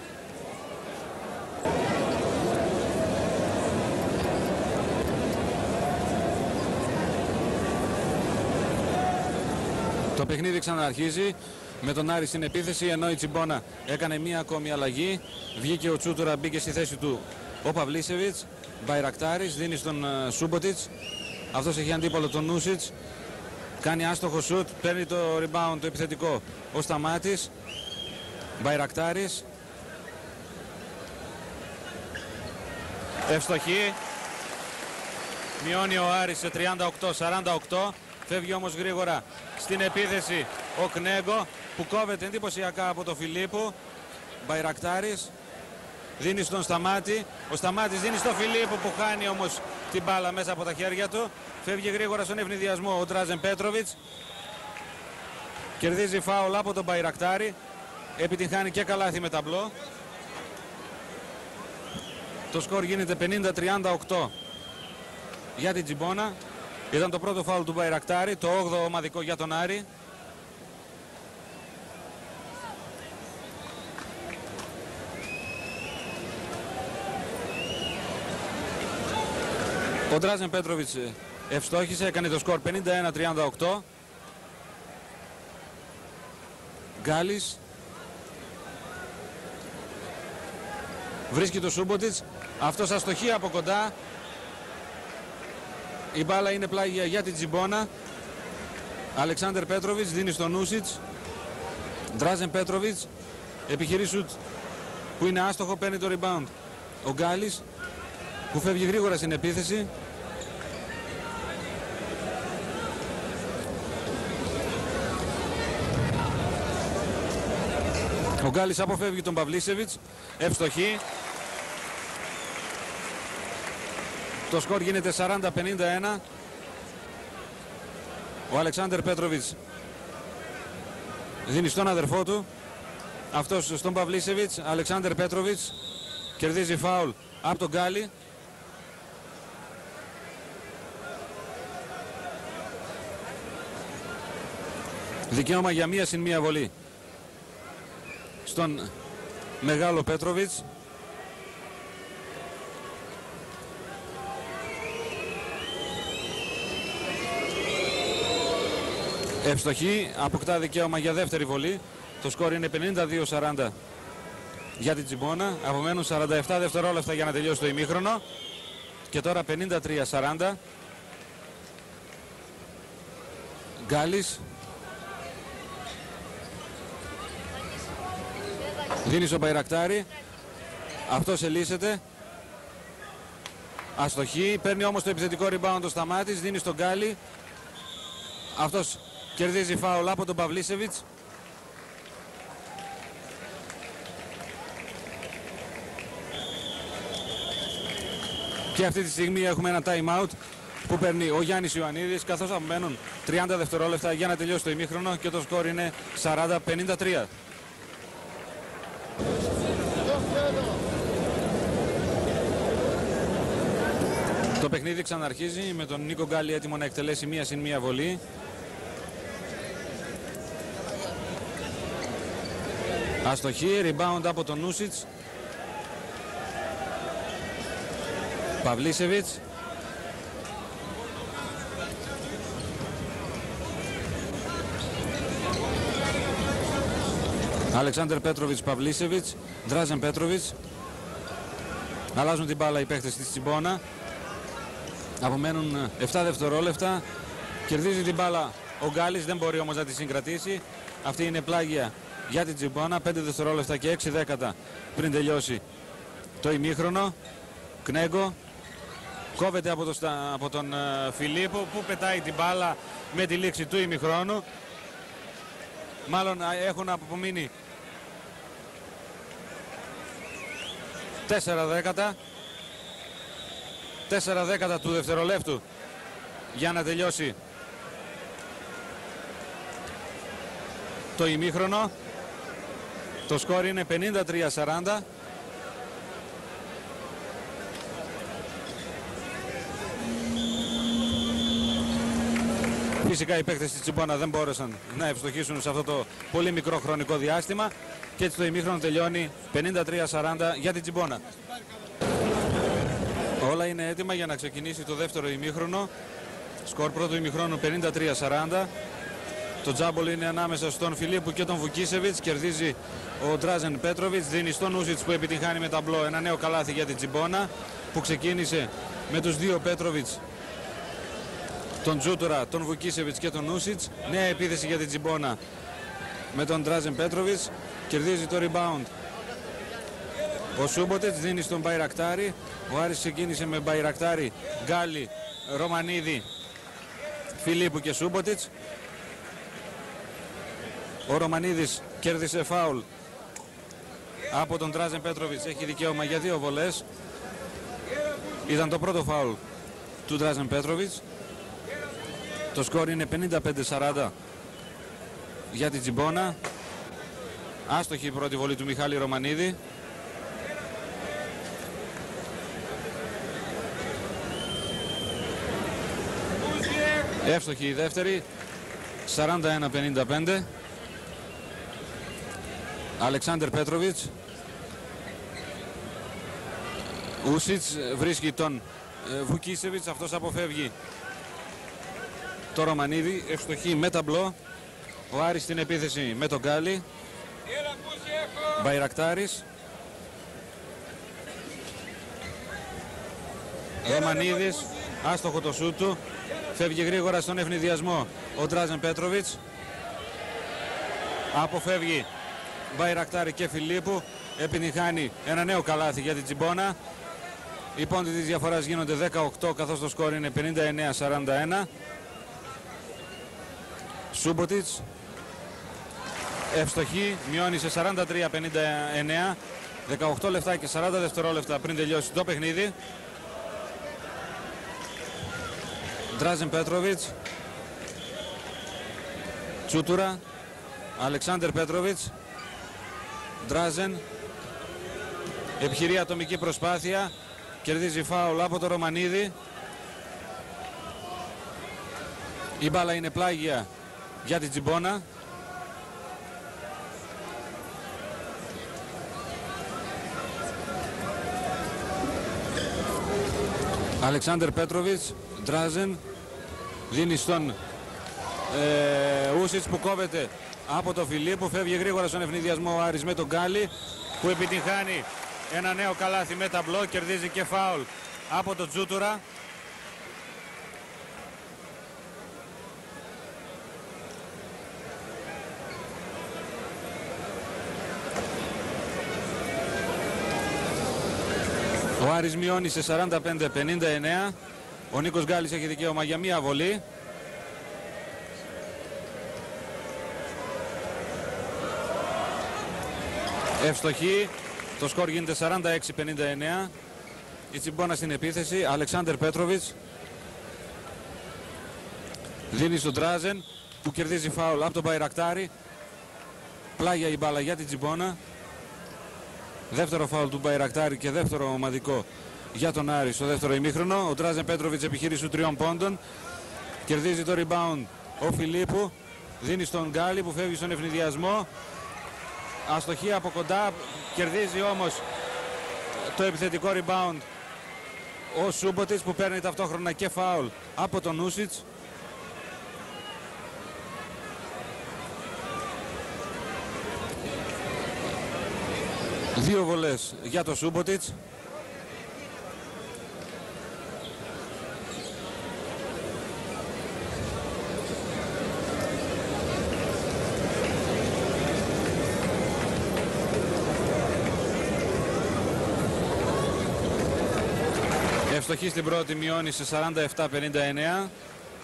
Το παιχνίδι ξαναρχίζει με τον Άρη στην επίθεση, ενώ η Τσιμπόνα έκανε μία ακόμη αλλαγή. Βγήκε ο Τσούτουρα, μπήκε στη θέση του ο Παυλίσεβιτς. Μπαϊρακτάρης δίνει στον uh, Σούμποτιτς. Αυτός έχει αντίπαλο τον Ούσιτς. Κάνει άστοχο σουτ, παίρνει το rebound το επιθετικό ο Σταμάτης. Μπαϊρακτάρης. Ευστοχή. Μειώνει ο Άρης σε τριάντα οκτώ σαράντα οκτώ. Φεύγει όμως γρήγορα στην επίθεση ο Κνέγκο που κόβεται εντυπωσιακά από το Φιλίππου. Μπαϊρακτάρης δίνει στον Σταμάτη. Ο Σταμάτης δίνει στον Φιλίππου που χάνει όμως την μπάλα μέσα από τα χέρια του. Φεύγει γρήγορα στον ευνηδιασμό ο Ντράζεν Πέτροβιτς. Κερδίζει φάουλ από τον Μπαϊρακτάρη. Επιτυγχάνει και καλάθι με ταμπλό. Το σκορ γίνεται πενήντα τριάντα οκτώ για την Τσιμπόνα. Ήταν το πρώτο φάουλ του Μπαϊρακτάρη, το όγδοο ομαδικό για τον Άρη. Ο Ντράζεν Πέτροβιτς ευστόχησε, έκανε το σκορ πενήντα ένα τριάντα οκτώ. Γκάλης βρίσκει το Σούμποτιτς, αυτός αστοχεί από κοντά. Η μπάλα είναι πλάγια για την Τσιμπόνα. Αλεξάνδερ Πέτροβιτς δίνει στον Νούσιτς. Ντράζεν Πέτροβιτς επιχειρεί σουτ που είναι άστοχο, παίρνει το rebound ο Γκάλης που φεύγει γρήγορα στην επίθεση. Ο Γκάλης αποφεύγει τον Παυλίσεβιτς, ευστοχή. Το σκορ γίνεται σαράντα πενήντα ένα. Ο Αλεξάνδερ Πέτροβιτς δίνει στον αδερφό του, αυτός στον Παυλίσεβιτς. Αλεξάνδερ Πέτροβιτς κερδίζει φάουλ από τον Γκάλη. Δικαίωμα για μία συν μία βολή στον μεγάλο Πέτροβιτς. Ευστοχή, αποκτά δικαίωμα για δεύτερη βολή. Το σκόρ είναι πενήντα δύο σαράντα για την Τσιμπόνα. Απομένουν σαράντα επτά δευτερόλεπτα για να τελειώσει το ημίχρονο. Και τώρα πενήντα τρία σαράντα. Γκάλης δίνει στον Μπαϊρακτάρη. Αυτός ελύσεται. Αστοχή, παίρνει όμως το επιθετικό rebound ο Σταμάτης, δίνει στον Γκάλη. Αυτός κερδίζει φάουλ από τον Παυλίσεβιτς. Και αυτή τη στιγμή έχουμε ένα time out που παίρνει ο Γιάννης Ιωαννίδης, καθώς απομένουν τριάντα δευτερόλεπτα για να τελειώσει το ημίχρονο και το σκορ είναι σαράντα πενήντα τρία. Το παιχνίδι ξαναρχίζει με τον Νίκο Γκάλη έτοιμο να εκτελέσει μία συν μία βολή. Αστοχή, rebound από τον Νούσιτς. Παυλίσεβιτς. Αλεξάνδερ Πέτροβιτς, Παυλίσεβιτς, Ντράζεν Πέτροβιτς. Αλλάζουν την μπάλα οι παίχτες της Τσιμπόνα. Απομένουν επτά δευτερόλεπτα. Κερδίζει την μπάλα ο Γκάλης, δεν μπορεί όμως να τη συγκρατήσει. Αυτή είναι πλάγια για την Τσιμπόνα. πέντε δευτερόλεπτα και έξι δέκατα πριν τελειώσει το ημίχρονο. Κνέγκο κόβεται από, το, από τον uh, Φιλίππο που πετάει την μπάλα με τη λήξη του ημιχρόνου. Μάλλον έχουν απομείνει τέσσερα δέκατα. τέσσερα δέκατα του δευτερολέπτου για να τελειώσει το ημίχρονο. Το σκόρ είναι πενήντα τρία σαράντα. Φυσικά οι παίκτες της Τσιμπόνα δεν μπόρεσαν να ευστοχήσουν σε αυτό το πολύ μικρό χρονικό διάστημα και έτσι το ημίχρονο τελειώνει πενήντα τρία σαράντα για την Τσιμπόνα. Όλα είναι έτοιμα για να ξεκινήσει το δεύτερο ημίχρονο. Σκορ πρώτου ημιχρόνου πενήντα τρία σαράντα. Το τζάμπολ είναι ανάμεσα στον Φιλίππου και τον Βουκίσεβιτς. Κερδίζει ο Ντράζεν Πέτροβιτς. Δίνει στον Νούσιτς που επιτυγχάνει με ταμπλό ένα νέο καλάθι για την Τσιμπόνα, που ξεκίνησε με τους δύο Πέτροβιτς, τον Τζούτορα, τον Βουκίσεβιτς και τον Νούσιτς. Νέα επίθεση για την Τσιμπόνα με τον Ντράζεν Πέτροβιτς. Κερδίζει το rebound ο Σούμποτιτς, δίνει στον Μπαϊρακτάρη. Ο Άρης ξεκίνησε με Μπαϊρακτάρη, Γκάλη, Ρωμανίδη, Φιλίππου και Σούμποτιτς. Ο Ρωμανίδης κέρδισε φάουλ από τον Ντράζεν Πέτροβιτς. Έχει δικαίωμα για δύο βολές. Ήταν το πρώτο φάουλ του Ντράζεν Πέτροβιτς. Το σκορ είναι πενήντα πέντε σαράντα για την Τσιμπόνα. Άστοχη η πρώτη βολή του Μιχάλη Ρωμανίδη. Εύστοχη η δεύτερη. σαράντα ένα πενήντα πέντε. Αλεξάνδερ Πέτροβιτς. Ούσιτς βρίσκει τον ε, Βουκίσεβιτς, αυτός αποφεύγει το Ρωμανίδη, ευστοχή με ταμπλό. Ο Άρης στην επίθεση με τον Γκάλι. Μπαϊρακτάρης. Ρωμανίδης, άστοχο το σούτ του. Φεύγει γρήγορα στον ευνηδιασμό ο Ντράζεν Πέτροβιτς. Αποφεύγει Μπαϊρακτάρη και Φιλίππου. Επιτυχάνει ένα νέο καλάθι για την Τσιμπόνα. Οι πόντοι της διαφοράς γίνονται δεκαοκτώ, καθώς το σκόρ είναι πενήντα εννέα σαράντα ένα. Σούμποτιτς, ευστοχή, μειώνει σε σαράντα τρία πενήντα εννέα. δεκαοκτώ λεπτά και σαράντα δευτερόλεπτα πριν τελειώσει το παιχνίδι. Ντράζεν Πέτροβιτς, Τσούτουρα, Αλεξάνδερ Πέτροβιτς, Ντράζεν, επιχειρεί ατομική προσπάθεια, κερδίζει φάουλ από το Ρωμανίδη. Η μπάλα είναι πλάγια για την Τσιμπόνα. Αλεξάνδερ Πέτροβιτς, Ντράζεν, δίνει στον ε, Ούσιτς που κόβεται από το Φιλίππου. Φεύγει γρήγορα στον ευνηδιασμό ο Άρης με τον Γκάλι, που επιτυγχάνει ένα νέο καλάθι με ταμπλό. Κερδίζει και φάουλ από τον Τζούτουρα. Ο Άρης μειώνει σε σαράντα πέντε πενήντα εννέα. Ο Νίκος Γκάλης έχει δικαίωμα για μία βολή. Ευστοχή. Το σκορ γίνεται σαράντα έξι πενήντα εννέα. Η Τσιμπόνα στην επίθεση. Αλεξάνδερ Πέτροβιτς δίνει στον Ντράζεν, που κερδίζει φάουλ από τον Μπαϊρακτάρη. Πλάγια η μπάλα για την Τσιμπόνα. Δεύτερο φάουλ του Μπαϊρακτάρη και δεύτερο ομαδικό για τον Άρη στο δεύτερο ημίχρονο. Ο Ντράζεν Πέτροβιτς επιχείρηση τριών πόντων. Κερδίζει το rebound ο Φιλίππου. Δίνει στον Γκάλι που φεύγει στον ευνηδιασμό. Αστοχή από κοντά. Κερδίζει όμως το επιθετικό rebound ο Σούμποτιτς, που παίρνει ταυτόχρονα και φάουλ από τον Ούσιτς. Δύο βολές για το Σούμποτιτς. Ευστοχή στην πρώτη, μειώνει σε σαράντα επτά πενήντα εννέα.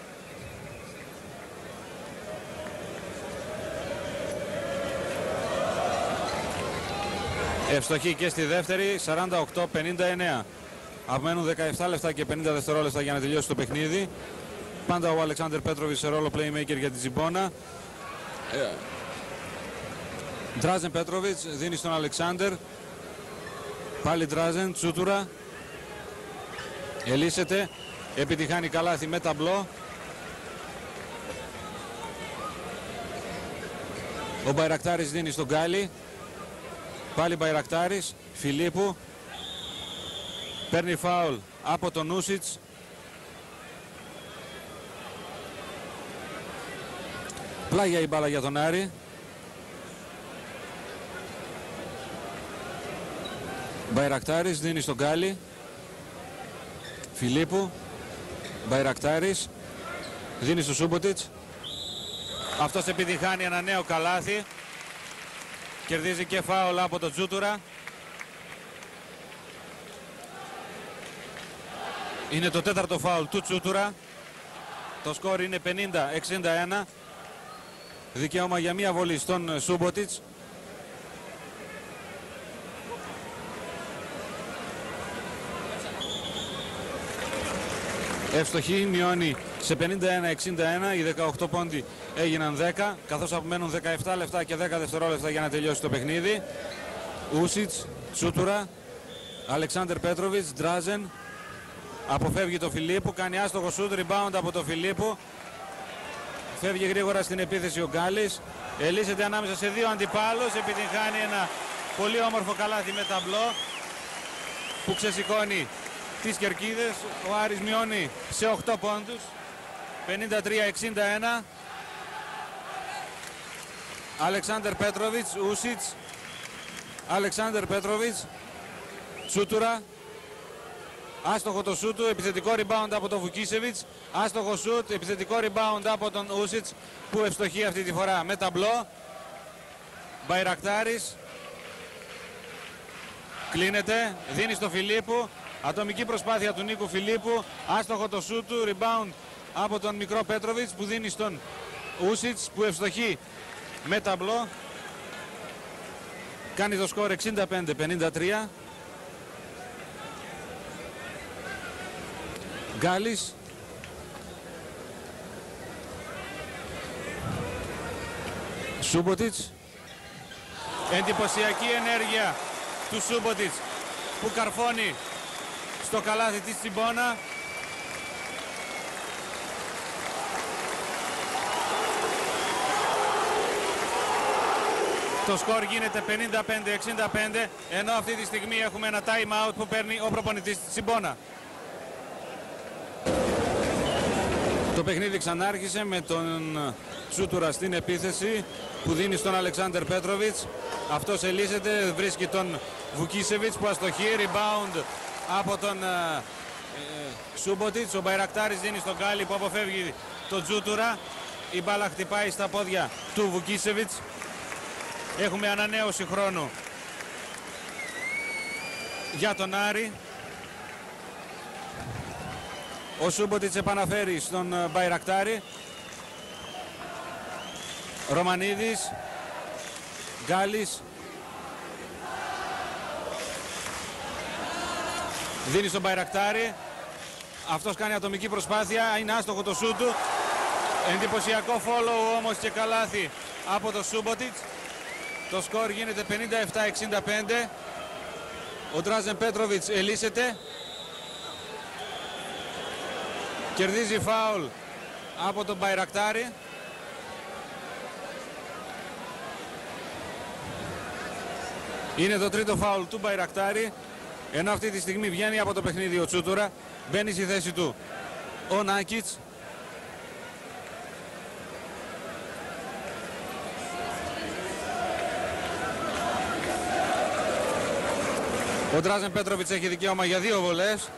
Ευστοχή και στη δεύτερη, σαράντα οκτώ πενήντα εννέα. Απομένουν δεκαεπτά λεπτά και πενήντα δευτερόλεπτα για να τελειώσει το παιχνίδι. Πάντα ο Αλεξάνδερ Πέτροβιτς σε ρόλο playmaker για την Τσιμπόνα. Ντράζεν Πέτροβιτς δίνει στον Αλεξάνδερ. Πάλι Ντράζεν, Τσούτουρα. Ελίσσεται, επιτυχάνει καλάθι με ταμπλό. Ο Μπαϊρακτάρης δίνει στον Γκάλι. Πάλι Μπαϊρακτάρης, Φιλίππου. Παίρνει φάουλ από τον Ούσιτς. Πλάγια η μπάλα για τον Άρη. Μπαϊρακτάρης δίνει στον Γκάλι. Φιλίππου. Μπαϊρακτάρης δίνει στο Σούμποτιτς. Αυτός επιτυχάνει ένα νέο καλάθι. Κερδίζει και φάουλ από τον Τζούτουρα. Είναι το τέταρτο φάουλ του Τσούτουρα. Το σκόρ είναι πενήντα εξήντα ένα. Δικαίωμα για μία βολή στον Σούμποτιτς. Ευστοχή, μειώνει σε πενήντα ένα εξήντα ένα. Οι δεκαοκτώ πόντοι έγιναν δέκα, καθώς απομένουν δεκαεπτά λεπτά και δέκα δευτερόλεπτα για να τελειώσει το παιχνίδι. Ούσιτς, Τσούτουρα, Αλεξάνδερ Πέτροβιτς, Ντράζεν. Αποφεύγει το Φιλίππου, κάνει άστοχο σούτ, rebound από το Φιλίππου. Φεύγει γρήγορα στην επίθεση ο Γκάλης. Ελίσσεται ανάμεσα σε δύο αντιπάλους. Επιτυγχάνει ένα πολύ όμορφο καλάθι με ταμπλό, που ξεσηκώνει τις κερκίδες. Ο Άρης μειώνει σε οκτώ πόντους. πενήντα τρία εξήντα ένα. Αλεξάνδερ Πέτροβιτς, Ούσιτς. Αλεξάνδερ Πέτροβιτς. Τσούτουρα. Άστοχο το σούτ του, επιθετικό rebound από τον Βουκίσεβιτς. Άστοχο σούτ, επιθετικό rebound από τον Ούσιτς που ευστοχεί αυτή τη φορά με ταμπλό. Μπαϊρακτάρης. Κλείνεται, δίνει στο Φιλίππου. Ατομική προσπάθεια του Νίκου Φιλίππου. Άστοχο το σούτ του, rebound από τον μικρό Πέτροβιτς που δίνει στον Ούσιτς που ευστοχεί με ταμπλό. Κάνει το σκορ εξήντα πέντε πενήντα τρία. Γκάλης. Σούμποτιτς. Εντυπωσιακή ενέργεια του Σούμποτιτς που καρφώνει στο καλάθι της Τσιμπόνα. Το σκορ γίνεται πενήντα πέντε εξήντα πέντε, ενώ αυτή τη στιγμή έχουμε ένα time out που παίρνει ο προπονητής της Τσιμπόνα. Το παιχνίδι ξανάρχισε με τον Τσούτουρα στην επίθεση που δίνει στον Αλεξάνδερ Πέτροβιτς. Αυτός ελύσεται, βρίσκει τον Βουκίσεβιτς που αστοχεί, rebound από τον ε, ε, Σούμποτιτς. Ο Μπαϊρακτάρης δίνει στον Γκάλι που αποφεύγει τον Τσούτουρα. Η μπάλα χτυπάει στα πόδια του Βουκίσεβιτς. Έχουμε ανανέωση χρόνου για τον Άρη. Ο Σούμποτιτς επαναφέρει στον Μπαϊρακτάρη. Ρωμανίδης. Γκάλης. Δίνει στον Μπαϊρακτάρη. Αυτός κάνει ατομική προσπάθεια. Είναι άστοχο το σούτ του. Εντυπωσιακό follow όμως και καλάθι από το Σούμποτιτς. Το σκορ γίνεται πενήντα επτά εξήντα πέντε. Ο Ντράζεν Πέτροβιτς ελύσεται. Κερδίζει φάουλ από τον Μπαϊρακτάρη. Είναι το τρίτο φάουλ του Μπαϊρακτάρη. Ενώ αυτή τη στιγμή βγαίνει από το παιχνίδι ο Τσούτουρα. Μπαίνει στη θέση του ο Νάκιτς. Ο Ντράζεν Πέτροβιτς έχει δικαίωμα για δύο βολές.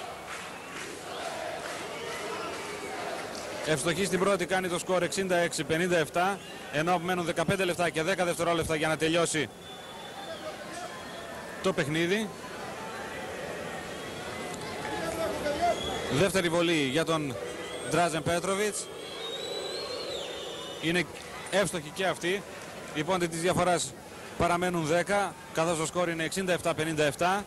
Ευστοχή στην πρώτη, κάνει το σκορ εξήντα έξι πενήντα επτά, ενώ μένουν δεκαπέντε λεπτά και δέκα δευτερόλεπτα για να τελειώσει το παιχνίδι. Δεύτερη βολή για τον Ντράζεν Πέτροβιτς. Είναι εύστοχη και αυτή. Οι πόντοι της διαφοράς παραμένουν δέκα, καθώς το σκορ είναι εξήντα επτά πενήντα επτά.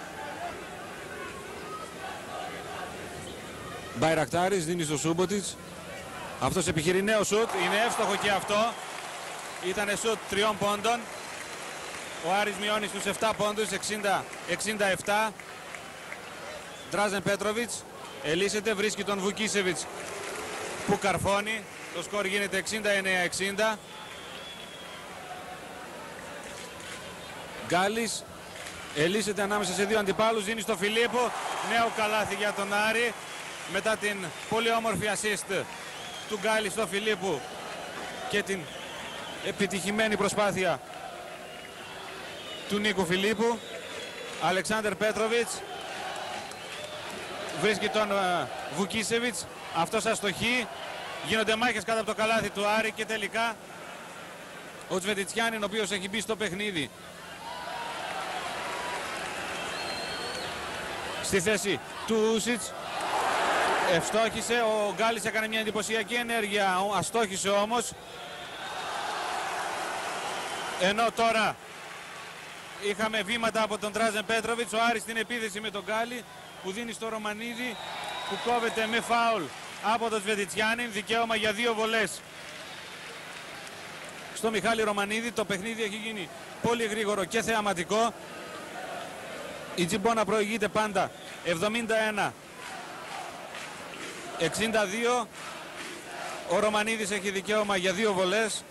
Μπαϊρακτάρης δίνει στο Σούμποτιτς. Αυτός επιχειρεί νέο σουτ. Είναι εύστοχο και αυτό. Ήτανε σουτ τριών πόντων. Ο Άρης μειώνει στους επτά πόντους, εξήντα εξήντα επτά. Ντράζεν Πέτροβιτς ελύσεται, βρίσκει τον Βουκίσεβιτς που καρφώνει. Το σκορ γίνεται εξήντα εννέα εξήντα. Γκάλης ελύσεται ανάμεσα σε δύο αντιπάλους, δίνει στο Φιλίππο. Νέο καλάθι για τον Άρη μετά την πολύ όμορφη assist του Γκάλη στο Φιλίππου και την επιτυχημένη προσπάθεια του Νίκου Φιλίππου. Αλεξάνδερ Πέτροβιτς βρίσκει τον uh, Βουκίσεβιτς. Αυτός αστοχεί. Γίνονται μάχες κάτω από το καλάθι του Άρη και τελικά ο Τσβετιτσιάνιν, ο οποίος έχει μπει στο παιχνίδι στη θέση του Ούσιτς, ευστόχησε. Ο Γκάλης έκανε μια εντυπωσιακή ενέργεια, αστόχησε όμως. Ενώ τώρα είχαμε βήματα από τον Ντράζεν Πέτροβιτς. Ο Άρης στην επίθεση με τον Γκάλη που δίνει στο Ρωμανίδη που κόβεται με φάουλ από τον Σβετιτσιάνιν. Δικαίωμα για δύο βολές στο Μιχάλη Ρωμανίδη. Το παιχνίδι έχει γίνει πολύ γρήγορο και θεαματικό. Η Τσιμπόνα προηγείται πάντα εβδομήντα ένα εξήντα δύο. Ο Ρωμανίδης έχει δικαίωμα για δύο βολές.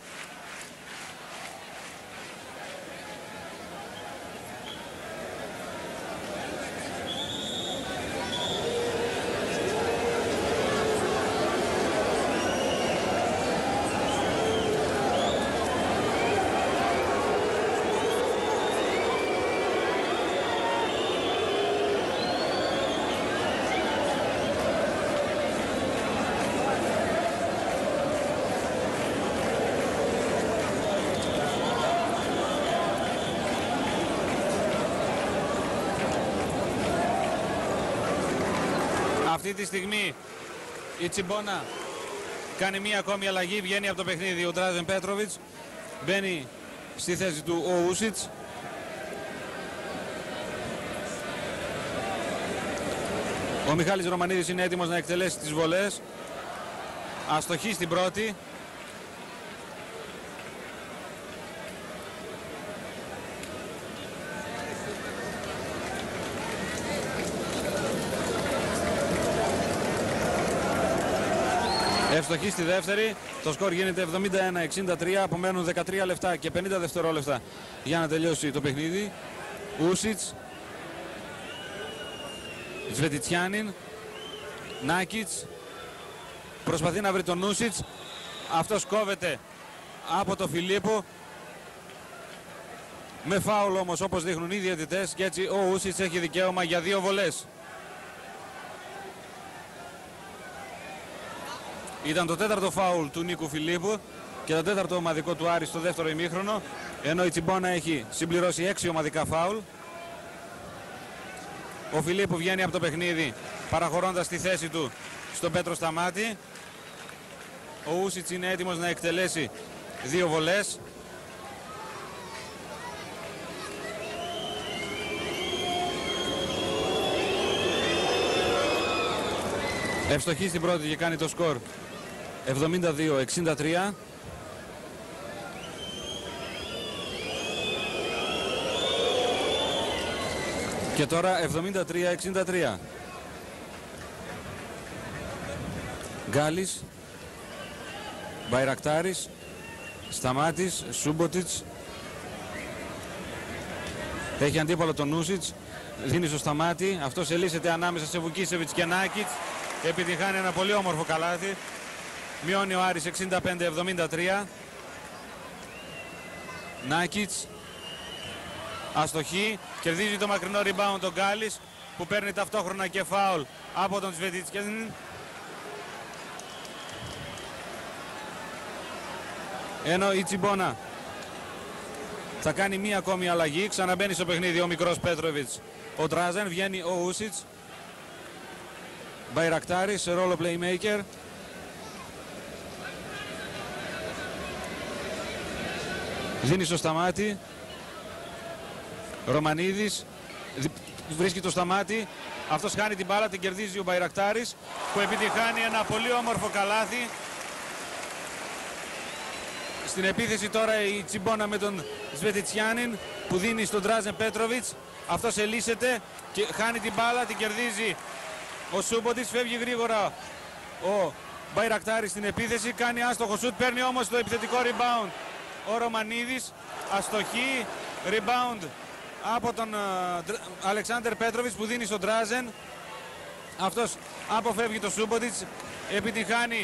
Αυτή τη στιγμή η Τσιμπόνα κάνει μία ακόμη αλλαγή, βγαίνει από το παιχνίδι ο Ντράζεν Πέτροβιτς, μπαίνει στη θέση του ο Ούσιτς. Ο Μιχάλης Ρωμανίδης είναι έτοιμος να εκτελέσει τις βολές. Αστοχή στην πρώτη. Ευστοχή στη δεύτερη. Το σκορ γίνεται εβδομήντα ένα εξήντα τρία. Απομένουν δεκατρία λεπτά και πενήντα δευτερόλεπτα για να τελειώσει το παιχνίδι. Ούσιτς, Σβετιτσιάνιν, Νάκιτς. Προσπαθεί να βρει τον Ούσιτς. Αυτός κόβεται από το Φιλίππο. Με φάουλ όμως, όπως δείχνουν οι διαιτητές, και έτσι ο Ούσιτς έχει δικαίωμα για δύο βολές. Ήταν το τέταρτο φάουλ του Νίκου Φιλίππου και το τέταρτο ομαδικό του Άρη στο δεύτερο ημίχρονο, ενώ η Τσιμπόνα έχει συμπληρώσει έξι ομαδικά φάουλ. Ο Φιλίππου βγαίνει από το παιχνίδι παραχωρώντας τη θέση του στον Πέτρο Σταμάτη. Ο Ούσιτς είναι έτοιμος να εκτελέσει δύο βολές. Ευστοχή στην πρώτη και κάνει το σκορ εβδομήντα δύο εξήντα τρία. Και τώρα εβδομήντα τρία εξήντα τρία. Γκάλης, Μπαϊρακτάρης, Σταμάτης, Σούμποτιτς. Έχει αντίπαλο τον Ούσιτς. Δίνει στο Σταμάτη. Αυτός ελύσσεται ανάμεσα σε Βουκίσεβιτς και Νάκιτς. Επιτυχάνει ένα πολύ όμορφο καλάθι. Μειώνει ο Άρης εξήντα πέντε εβδομήντα τρία. Νάκιτς. Αστοχή. Κερδίζει το μακρινό rebound ο Γκάλης, που παίρνει ταυτόχρονα και φάουλ από τον Σβετιτσκέν. Ενώ η Τσιμπόνα θα κάνει μία ακόμη αλλαγή. Ξαναμπαίνει στο παιχνίδι ο μικρός Πέτροβιτς. Ο Ντράζεν, βγαίνει ο Ούσιτς. Μπαϊρακτάρη σε ρόλο playmaker. Δίνει στο Σταμάτη. Ρωμανίδης βρίσκει το Σταμάτη. Αυτός χάνει την μπάλα, την κερδίζει ο Μπαϊρακτάρης, που επιτυχάνει ένα πολύ όμορφο καλάθι. Στην επίθεση τώρα η Τσιμπόνα με τον Σβετιτσιάνιν, που δίνει στον Ντράζεν Πέτροβιτς. Αυτός ελύσσεται και χάνει την μπάλα, την κερδίζει ο Σούμποτιτς. Φεύγει γρήγορα ο Μπαϊρακτάρης στην επίθεση, κάνει άστοχο σουτ, παίρνει όμως το επιθετικό rebound ο Ρωμανίδης. Αστοχή, rebound από τον uh, Αλεξάνδερ Πέτροβιτς, που δίνει στον Ντράζεν. Αυτός αποφεύγει το Σούμποτιτς, επιτυχάνει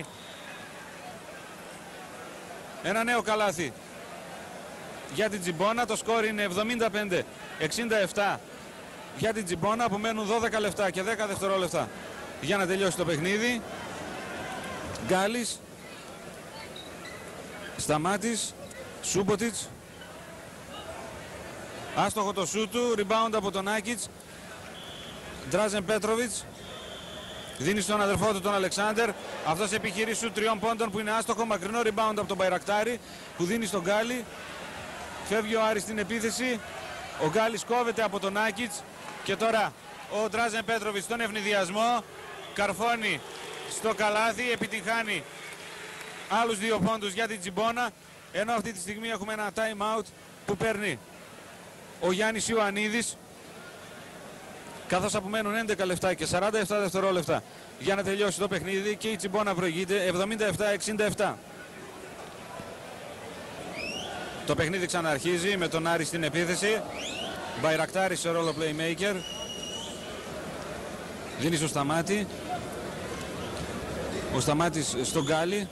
ένα νέο καλάθι για την Τσιμπόνα. Το σκόρ είναι εβδομήντα πέντε εξήντα επτά για την Τσιμπόνα. Απομένουν δώδεκα λεπτά και δέκα δευτερόλεπτα για να τελειώσει το παιχνίδι. Γκάλης, Σταμάτης, Σούμποτιτς. Άστοχο το σούτ του, rebound από τον Νάκιτς. Ντράζεν Πέτροβιτς δίνει στον αδερφό του τον Αλεξάνδερ. Αυτός επιχειρεί σούτ τριών πόντων που είναι άστοχο. Μακρινό rebound από τον Μπαϊρακτάρη, που δίνει στον Γκάλη. Φεύγει ο Άρης στην επίθεση. Ο Γκάλης κόβεται από τον Νάκιτς. Και τώρα ο Ντράζεν Πέτροβιτς στον ευνηδιασμό. Καρφώνει στο καλάθι. Επιτυχάνει άλλους δύο πόντους για την Τσιμπόνα. Ενώ αυτή τη στιγμή έχουμε ένα time out που παίρνει ο Γιάννης Ιωαννίδης, καθώς απομένουν έντεκα λεπτά και σαράντα επτά δευτερόλεπτα για να τελειώσει το παιχνίδι και η Τσιμπόνα προηγείται εβδομήντα επτά εξήντα επτά. Το παιχνίδι ξαναρχίζει με τον Άρη στην επίθεση. Μπαϊρακτάρη σε ρόλο playmaker. Δίνει στο Σταμάτη. Ο Σταμάτης στον Γκάλη.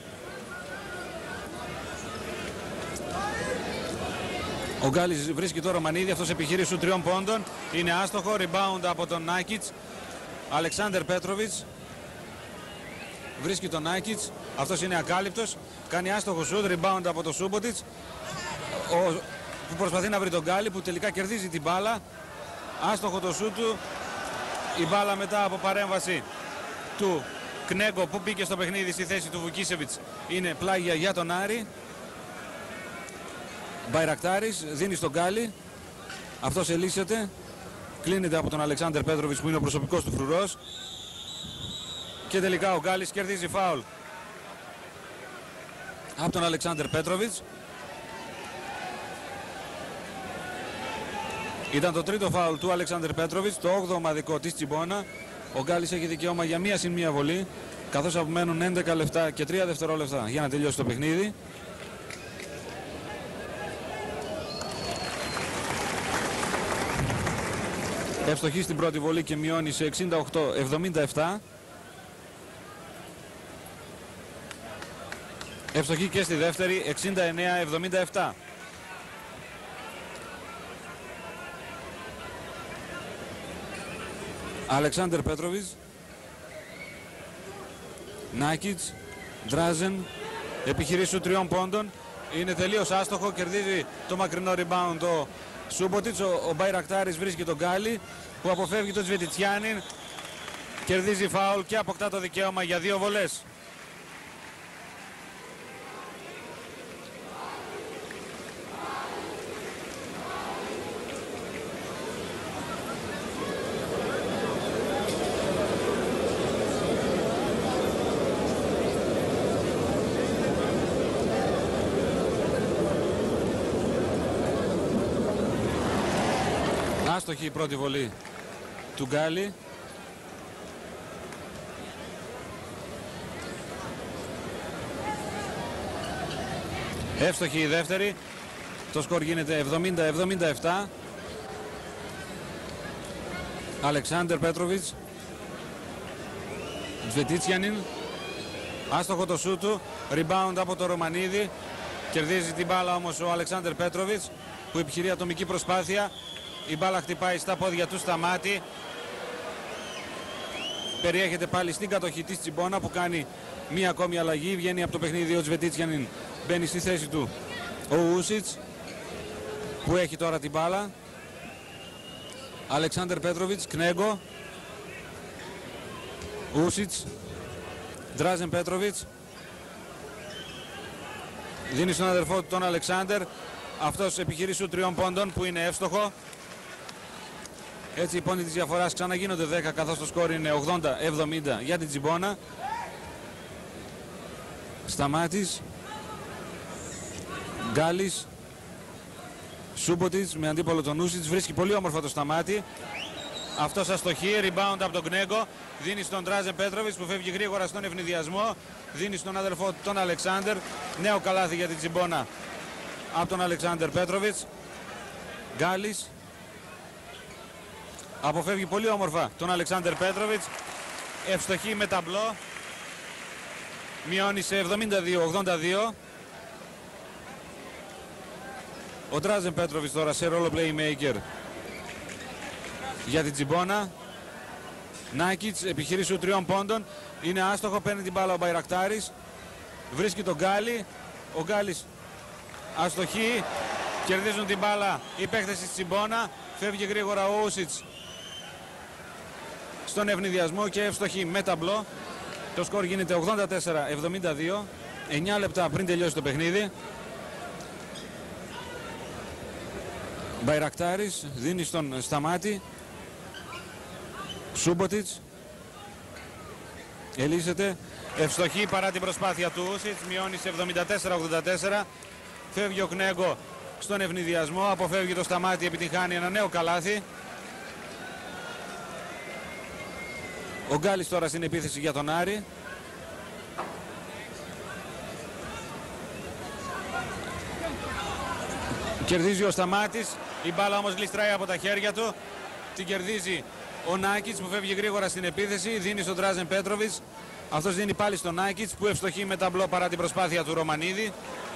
Ο Γκάλης βρίσκει το Ρωμανίδη, αυτός επιχείρησε σου τριών πόντων. Είναι άστοχο, rebound από τον Νάκιτς. Αλεξάνδερ Πέτροβιτς βρίσκει τον Νάκιτς, αυτός είναι ακάλυπτος. Κάνει άστοχο σουτ, rebound από τον Σούμποτιτς, ο, που προσπαθεί να βρει τον Γκάλη, που τελικά κερδίζει την μπάλα. Άστοχο το σουτ του, η μπάλα μετά από παρέμβαση του Κνέγκο που μπήκε στο παιχνίδι στη θέση του Βουκίσεβιτς είναι πλάγια για τον Άρη. Μπαϊρακτάρης δίνει στον Γκάλι. Αυτός ελύσσεται. Κλείνεται από τον Αλεξάνδερ Πέτροβιτς που είναι ο προσωπικός του φρουρός. Και τελικά ο Γκάλης κερδίζει φάουλ από τον Αλεξάνδερ Πέτροβιτς. Ήταν το τρίτο φάουλ του Αλεξάνδερ Πέτροβιτς, το όγδοο ομαδικό της Τσιμπόνα. Ο Γκάλης έχει δικαίωμα για μία συν μία βολή, καθώς απομένουν έντεκα λεπτά και τρία δευτερόλεπτα για να τελειώσει το παιχνίδι. Ευστοχή στην πρώτη βολή και μειώνει σε εξήντα οκτώ εβδομήντα επτά. Ευστοχή και στη δεύτερη, εξήντα εννέα εβδομήντα επτά. Αλεξάνδερ Πέτροβιτς, Νάκιτς, Ντράζεν, επιχειρήσου τριών πόντων. Είναι τελείως άστοχο, κερδίζει το μακρινό rebound ο Σούμποτιτς. Ο, ο Μπαϊρακτάρης βρίσκει τον Γκάλι που αποφεύγει τον Τσβετιτσιάνιν. Κερδίζει φάουλ και αποκτά το δικαίωμα για δύο βολές. Άστοχη η πρώτη βολή του Γκάλι. Εύστοχη η δεύτερη. Το σκορ γίνεται εβδομήντα εβδομήντα επτά. Αλεξάνδερ Πέτροβιτς, Τζβετίτσιανιν. Άστοχο το σούτ του. Rebound από το Ρωμανίδη. Κερδίζει την μπάλα όμως ο Αλεξάνδερ Πέτροβιτς που επιχειρεί ατομική προσπάθεια. Η μπάλα χτυπάει στα πόδια του Σταμάτη. Περιέχεται πάλι στην κατοχή της Τσιμπόνα που κάνει μία ακόμη αλλαγή. Βγαίνει από το παιχνίδι ο Τζβετίτσιανιν. Μπαίνει στη θέση του ο Ούσιτς που έχει τώρα την μπάλα. Αλεξάνδερ Πέτροβιτς, Κνέγκο, Ούσιτς, Ντράζεν Πέτροβιτς. Δίνει στον αδερφό του τον Αλεξάνδερ. Αυτός επιχειρεί σου τριών πόντων που είναι εύστοχο. Έτσι οι πόντοι της διαφοράς ξαναγίνονται δέκα, καθώς το σκόρ είναι ογδόντα εβδομήντα για την Τσιμπόνα. Σταμάτης, Γκάλης, Σούμποτιτς με αντίπολο τον Ούσιτς. Βρίσκει πολύ όμορφα το Σταμάτη. Αυτός αστοχεί, rebound από τον Κνέγκο. Δίνει στον Ντράζεν Πέτροβιτς που φεύγει γρήγορα στον ευνηδιασμό. Δίνει στον αδερφό του τον Αλεξάνδερ. Νέο καλάθι για την Τσιμπόνα από τον Αλεξάνδερ Πέτροβιτς. Γκάλης αποφεύγει πολύ όμορφα τον Αλεξάνδερ Πέτροβιτς. Ευστοχή με ταμπλό. Μειώνει σε εβδομήντα δύο ογδόντα δύο. Ο Ντράζεν Πέτροβιτς τώρα σε ρόλο playmaker για την Τσιμπόνα. Νάκιτς επιχειρεί σου τριών πόντων. Είναι άστοχο, παίρνει την μπάλα ο Μπαϊρακτάρης. Βρίσκει τον Γκάλι. Ο Γκάλης αστοχή. Κερδίζουν την μπάλα οι παίκτες της Τσιμπόνα. Φεύγει γρήγορα ο Ούσιτς στον ευνηδιασμό και ευστοχή με ταμπλό. Το σκορ γίνεται ογδόντα τέσσερα εβδομήντα δύο. εννιά λεπτά πριν τελειώσει το παιχνίδι. Μπαϊρακτάρης δίνει στον Σταμάτη. Σούμποτιτς ελύσσεται. Ευστοχή παρά την προσπάθεια του Ούσιτς. Μειώνει σε εβδομήντα τέσσερα ογδόντα τέσσερα. Φεύγει ο Κνέγκο στον ευνηδιασμό. Αποφεύγει το Σταμάτη. Επιτυχάνει ένα νέο καλάθι. Ο Γκάλης τώρα στην επίθεση για τον Άρη. Κερδίζει ο Σταμάτης. Η μπάλα όμως γλιστράει από τα χέρια του. Την κερδίζει ο Νάκιτς που φεύγει γρήγορα στην επίθεση. Δίνει στον Ντράζεν Πέτροβιτς. Αυτός δίνει πάλι στον Νάκιτς που ευστοχεί με ταμπλό παρά την προσπάθεια του Ρωμανίδη.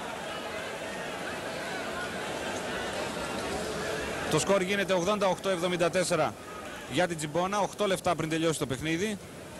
Το σκορ γίνεται ογδόντα οκτώ εβδομήντα τέσσερα για την Τσιμπόνα. οκτώ λεπτά πριν τελειώσει το παιχνίδι.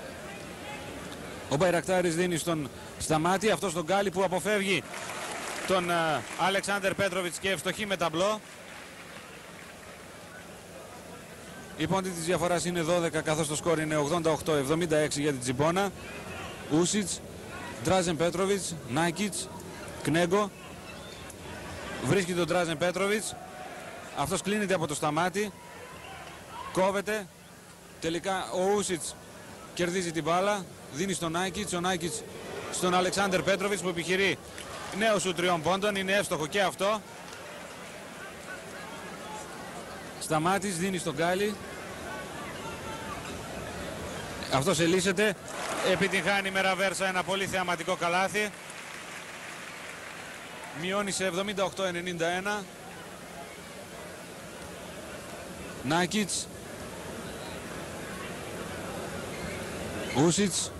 Ο Μπαϊρακτάρης δίνει στον Σταμάτη. Αυτό στον Γκάλι που αποφεύγει τον uh, Αλεξάνδερ Πέτροβιτς και ευστοχή με ταμπλό. Η πόντη της διαφοράς είναι δώδεκα, καθώς το σκορ είναι ογδόντα οκτώ εβδομήντα έξι για την Τσιμπόνα. Ούσιτς, Ντράζεν Πέτροβιτς, Νάκιτς, Κνέγκο. Βρίσκει τον Ντράζεν Πέτροβιτς. Αυτός κλείνεται από το σταμάτη. Κόβεται. Τελικά ο Ούσιτς κερδίζει την μπάλα. Δίνει στον Νάκιτς. Ο Νάκιτς στον Αλεξάνδερ Πέτροβιτς που επιχειρεί νέο σου τριών πόντων. Είναι εύστοχο και αυτό. Σταμάτης δίνει στον Γκάλι. Αυτός ελύσεται. Επιτυγχάνει με ραβέρσα ένα πολύ θεαματικό καλάθι. Μειώνει σε εβδομήντα οκτώ ενενήντα ένα. Νάκιτς. Ούσιτς.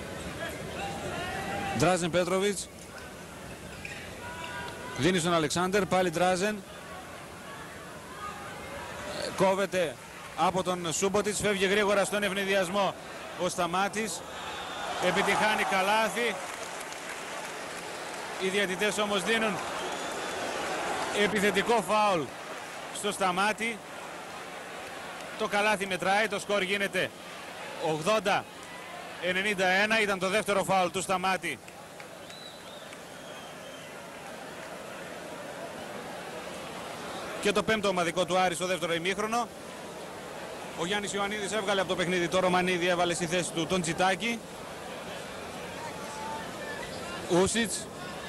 Ντράζεν Πέτροβιτς. Δίνει στον Αλεξάνδερ. Πάλι Ντράζεν. Κόβεται από τον Σούμποτιτς. Φεύγει γρήγορα στον ευνηδιασμό ο Σταμάτης. Επιτυχάνει καλάθι. Οι διαιτητές όμως δίνουν επιθετικό φάουλ στο Σταμάτη. Το καλάθι μετράει. Το σκορ γίνεται ογδόντα ενενήντα ένα. Ήταν το δεύτερο φάουλ του Σταμάτη. Και το πέμπτο ομαδικό του Άρη στο δεύτερο ημίχρονο. Ο Γιάννης Ιωαννίδης έβγαλε από το παιχνίδι το Ρωμανίδη, έβαλε στη θέση του τον Τσιτάκη. Ούσιτς.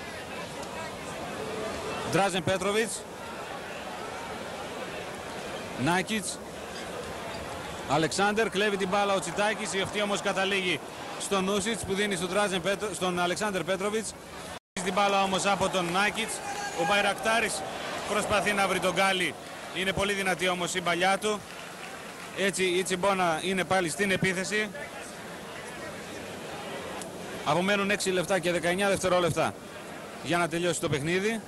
Ντράζεν Πέτροβιτς. Νάκιτς. Αλεξάνδερ, κλέβει την μπάλα ο Τσιτάκης. Η αυτή όμως καταλήγει στον Ούσιτς που δίνει στον, Ντράζεν Πέτρο, στον Αλεξάνδερ Πέτροβιτς. Την μπάλα όμως από τον Νάκιτς. Ο Μπαϊρακτάρης προσπαθεί να βρει τον Γκάλι. Είναι πολύ δυνατή όμως η παλιά του. Έτσι η Τσιμπόνα είναι πάλι στην επίθεση. Απομένουν έξι λεπτά και δεκαεννιά δευτερόλεπτα για να τελειώσει το παιχνίδι.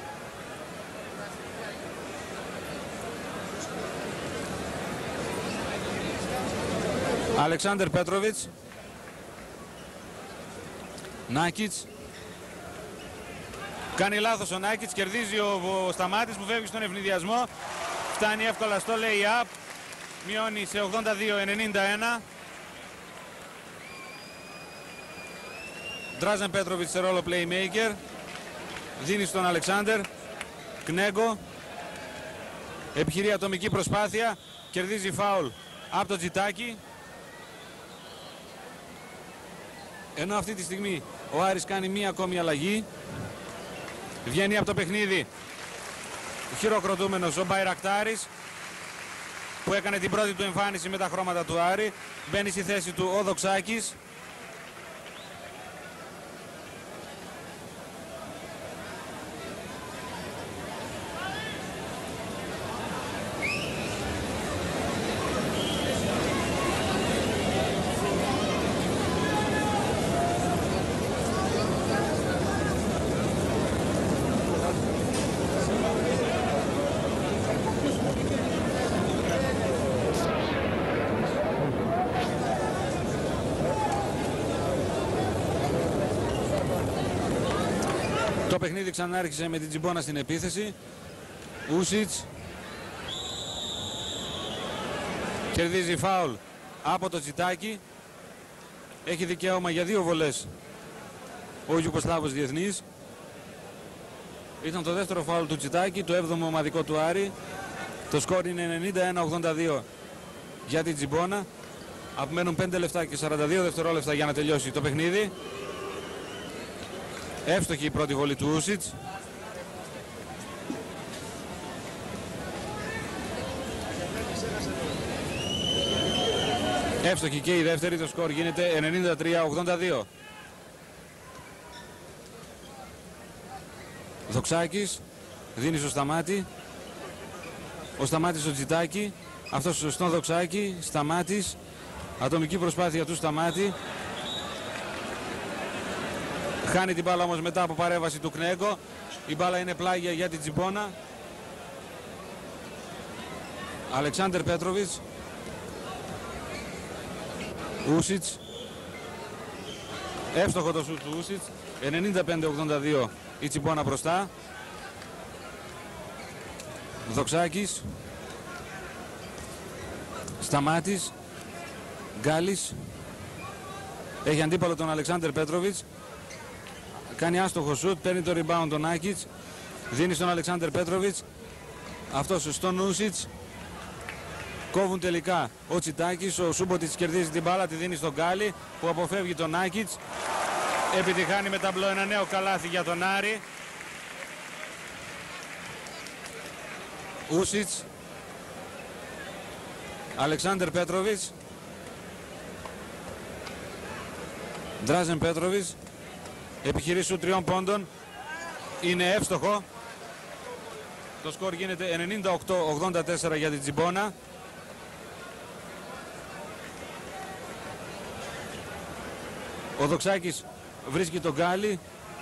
Αλεξάνδερ Πέτροβιτς. Νάκιτς. Κάνει λάθος ο Νάκιτς, κερδίζει ο, ο Σταμάτης που φεύγει στον ευνηδιασμό. Φτάνει εύκολα στο lay-up. Μειώνει σε ογδόντα δύο ενενήντα ένα. Ντράζεν Πέτροβιτς σε ρόλο playmaker. Δίνει στον Αλεξάνδερ. Κνέγκο. Επιχειρεί ατομική προσπάθεια. Κερδίζει φάουλ από το Τζιτάκι. Ενώ αυτή τη στιγμή ο Άρης κάνει μία ακόμη αλλαγή. Βγαίνει από το παιχνίδι χειροκροτούμενος ο Μπαϊρακτάρης που έκανε την πρώτη του εμφάνιση με τα χρώματα του Άρη. Μπαίνει στη θέση του ο Δοξάκης. Το παιχνίδι ξανάρχισε με την Τσιμπόνα στην επίθεση. Ούσιτς. Κερδίζει φάουλ από το Τσιτάκι. Έχει δικαίωμα για δύο βολές ο Ιουγκοσλάβος διεθνής. Ήταν το δεύτερο φάουλ του Τσιτάκι, το έβδομο ομαδικό του Άρη. Το σκορ είναι ενενήντα ένα ογδόντα δύο για την Τσιμπόνα. Απομένουν πέντε λεπτά και σαράντα δύο δευτερόλεπτα για να τελειώσει το παιχνίδι. Εύστοχη η πρώτη βολή του Ούσιτς. Εύστοχη και η δεύτερη, το σκορ γίνεται ενενήντα τρία ογδόντα δύο. Δοξάκης δίνει στο Σταμάτη. Ο Σταμάτης στο Τζιτάκι. Αυτός στον Δοξάκη. Σταμάτης. Ατομική προσπάθεια του Σταμάτη. Χάνει την μπάλα όμως μετά από παρέμβαση του Κνέγκο. Η μπάλα είναι πλάγια για την Τσιμπόνα. Αλεξάνδερ Πέτροβιτς. Ούσιτς. Εύστοχο το σουτ του Ούσιτς. ενενήντα πέντε ογδόντα δύο η Τσιμπόνα μπροστά. Δοξάκης. Σταμάτης. Γκάλης. Έχει αντίπαλο τον Αλεξάνδερ Πέτροβιτς. Κάνει άστοχο σουτ, παίρνει το rebound τον Νάκιτς. Δίνει στον Αλεξάνδερ Πέτροβιτς. Αυτός στον Νούσιτς. Κόβουν τελικά ο Τσιτάκης. Ο Σούμποτιτς κερδίζει την μπάλα, τη δίνει στον Γκάλη που αποφεύγει τον Νάκιτς. Επιτυχάνει με ταμπλό ένα νέο καλάθι για τον Άρη. Ούσιτς. Αλεξάνδερ Πέτροβιτς. Ντράζεν Πέτροβιτς. Επιχειρήσου τριών πόντων. Είναι εύστοχο. Το σκορ γίνεται ενενήντα οκτώ ογδόντα τέσσερα για την Τζιμπόνα. Ο Δοξάκης βρίσκει τον Γκάλη.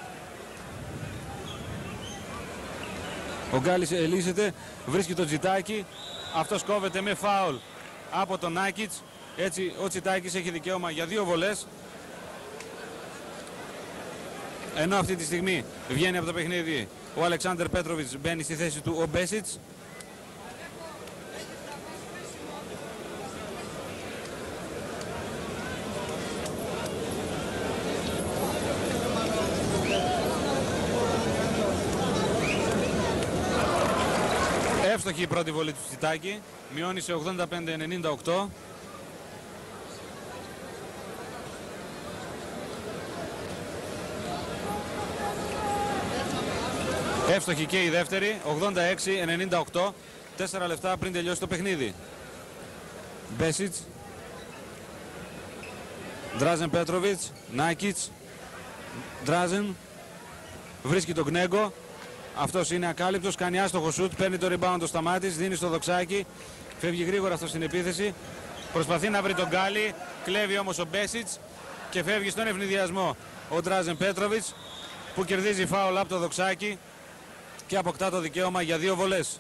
Ο Γκάλης ελύσεται, βρίσκει τον Τσιτάκη. Αυτός κόβεται με φάουλ από τον Νάκιτς. Έτσι ο Τσιτάκης έχει δικαίωμα για δύο βολές. Ενώ αυτή τη στιγμή βγαίνει από το παιχνίδι ο Αλεξάνδερ Πέτροβιτς, μπαίνει στη θέση του ο Μπέσιτς. Εύστοχη η πρώτη βολή του Τσιτάκη, μειώνει σε ογδόντα πέντε ενενήντα οκτώ. Εύστοχη και η δεύτερη, ογδόντα έξι ενενήντα οκτώ, τέσσερα λεπτά πριν τελειώσει το παιχνίδι. Μπέσιτς, Ντράζεν Πέτροβιτς, Νάκιτς, Ντράζεν, βρίσκει τον Κνέγκο. Αυτός είναι ακάλυπτος, κάνει άστοχο σουτ, παίρνει το rebound το Σταμάτης, δίνει στο Δοξάκι, φεύγει γρήγορα αυτό στην επίθεση, προσπαθεί να βρει τον Γκάλη, κλέβει όμως ο Μπέσιτς και φεύγει στον ευνηδιασμό ο Ντράζεν Πέτροβιτς που κερδίζει φάουλ από το Δοξάκι και αποκτά το δικαίωμα για δύο βολές.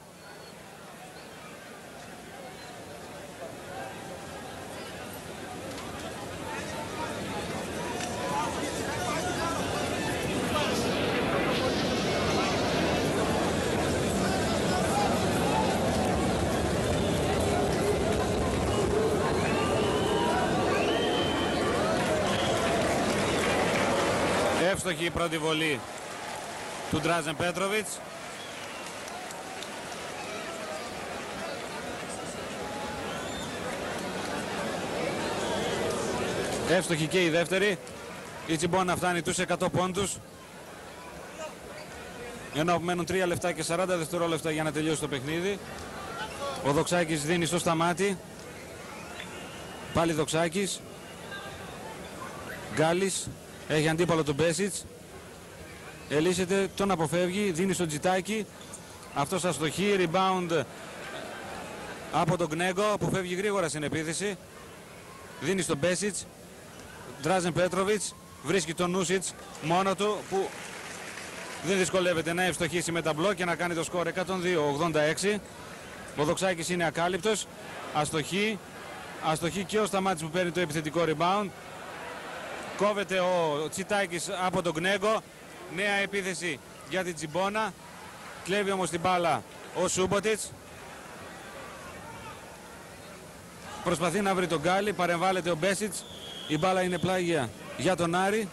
Εύστοχη η πρώτη βολή του Ντράζεν Πέτροβιτς. Εύστοχη και η δεύτερη. Η Τσιμπόνα φτάνει τους εκατό πόντους. Ενώ μένουν τρία λεπτά και σαράντα δευτερόλεπτα για να τελειώσει το παιχνίδι. Ο Δοξάκης δίνει στο Σταμάτη. Πάλι Δοξάκης. Γκάλης. Έχει αντίπαλο τον Μπέσιτς. Ελύσεται, τον αποφεύγει, δίνει στον Τσιτάκη. Αυτός αστοχή, rebound από τον Κνέγκο που φεύγει γρήγορα στην επίθεση. Δίνει στον Μπέσιτς. Ντράζεν Πέτροβιτς, βρίσκει τον Νούσιτς μόνο του που δεν δυσκολεύεται να ευστοχίσει με ταμπλό και να κάνει το σκορ εκατόν δύο ογδόντα έξι. Ο Δοξάκης είναι ακάλυπτος, αστοχή, αστοχή και ο Σταμάτης που παίρνει το επιθετικό rebound. Κόβεται ο Τσιτάκης από τον Κνέγκο. Νέα επίθεση για την Τσιμπόνα. Κλέβει όμως την μπάλα ο Σούμποτιτς. Προσπαθεί να βρει τον Γκάλη. Παρεμβάλλεται ο Μπέσιτς. Η μπάλα είναι πλάγια για τον Άρη,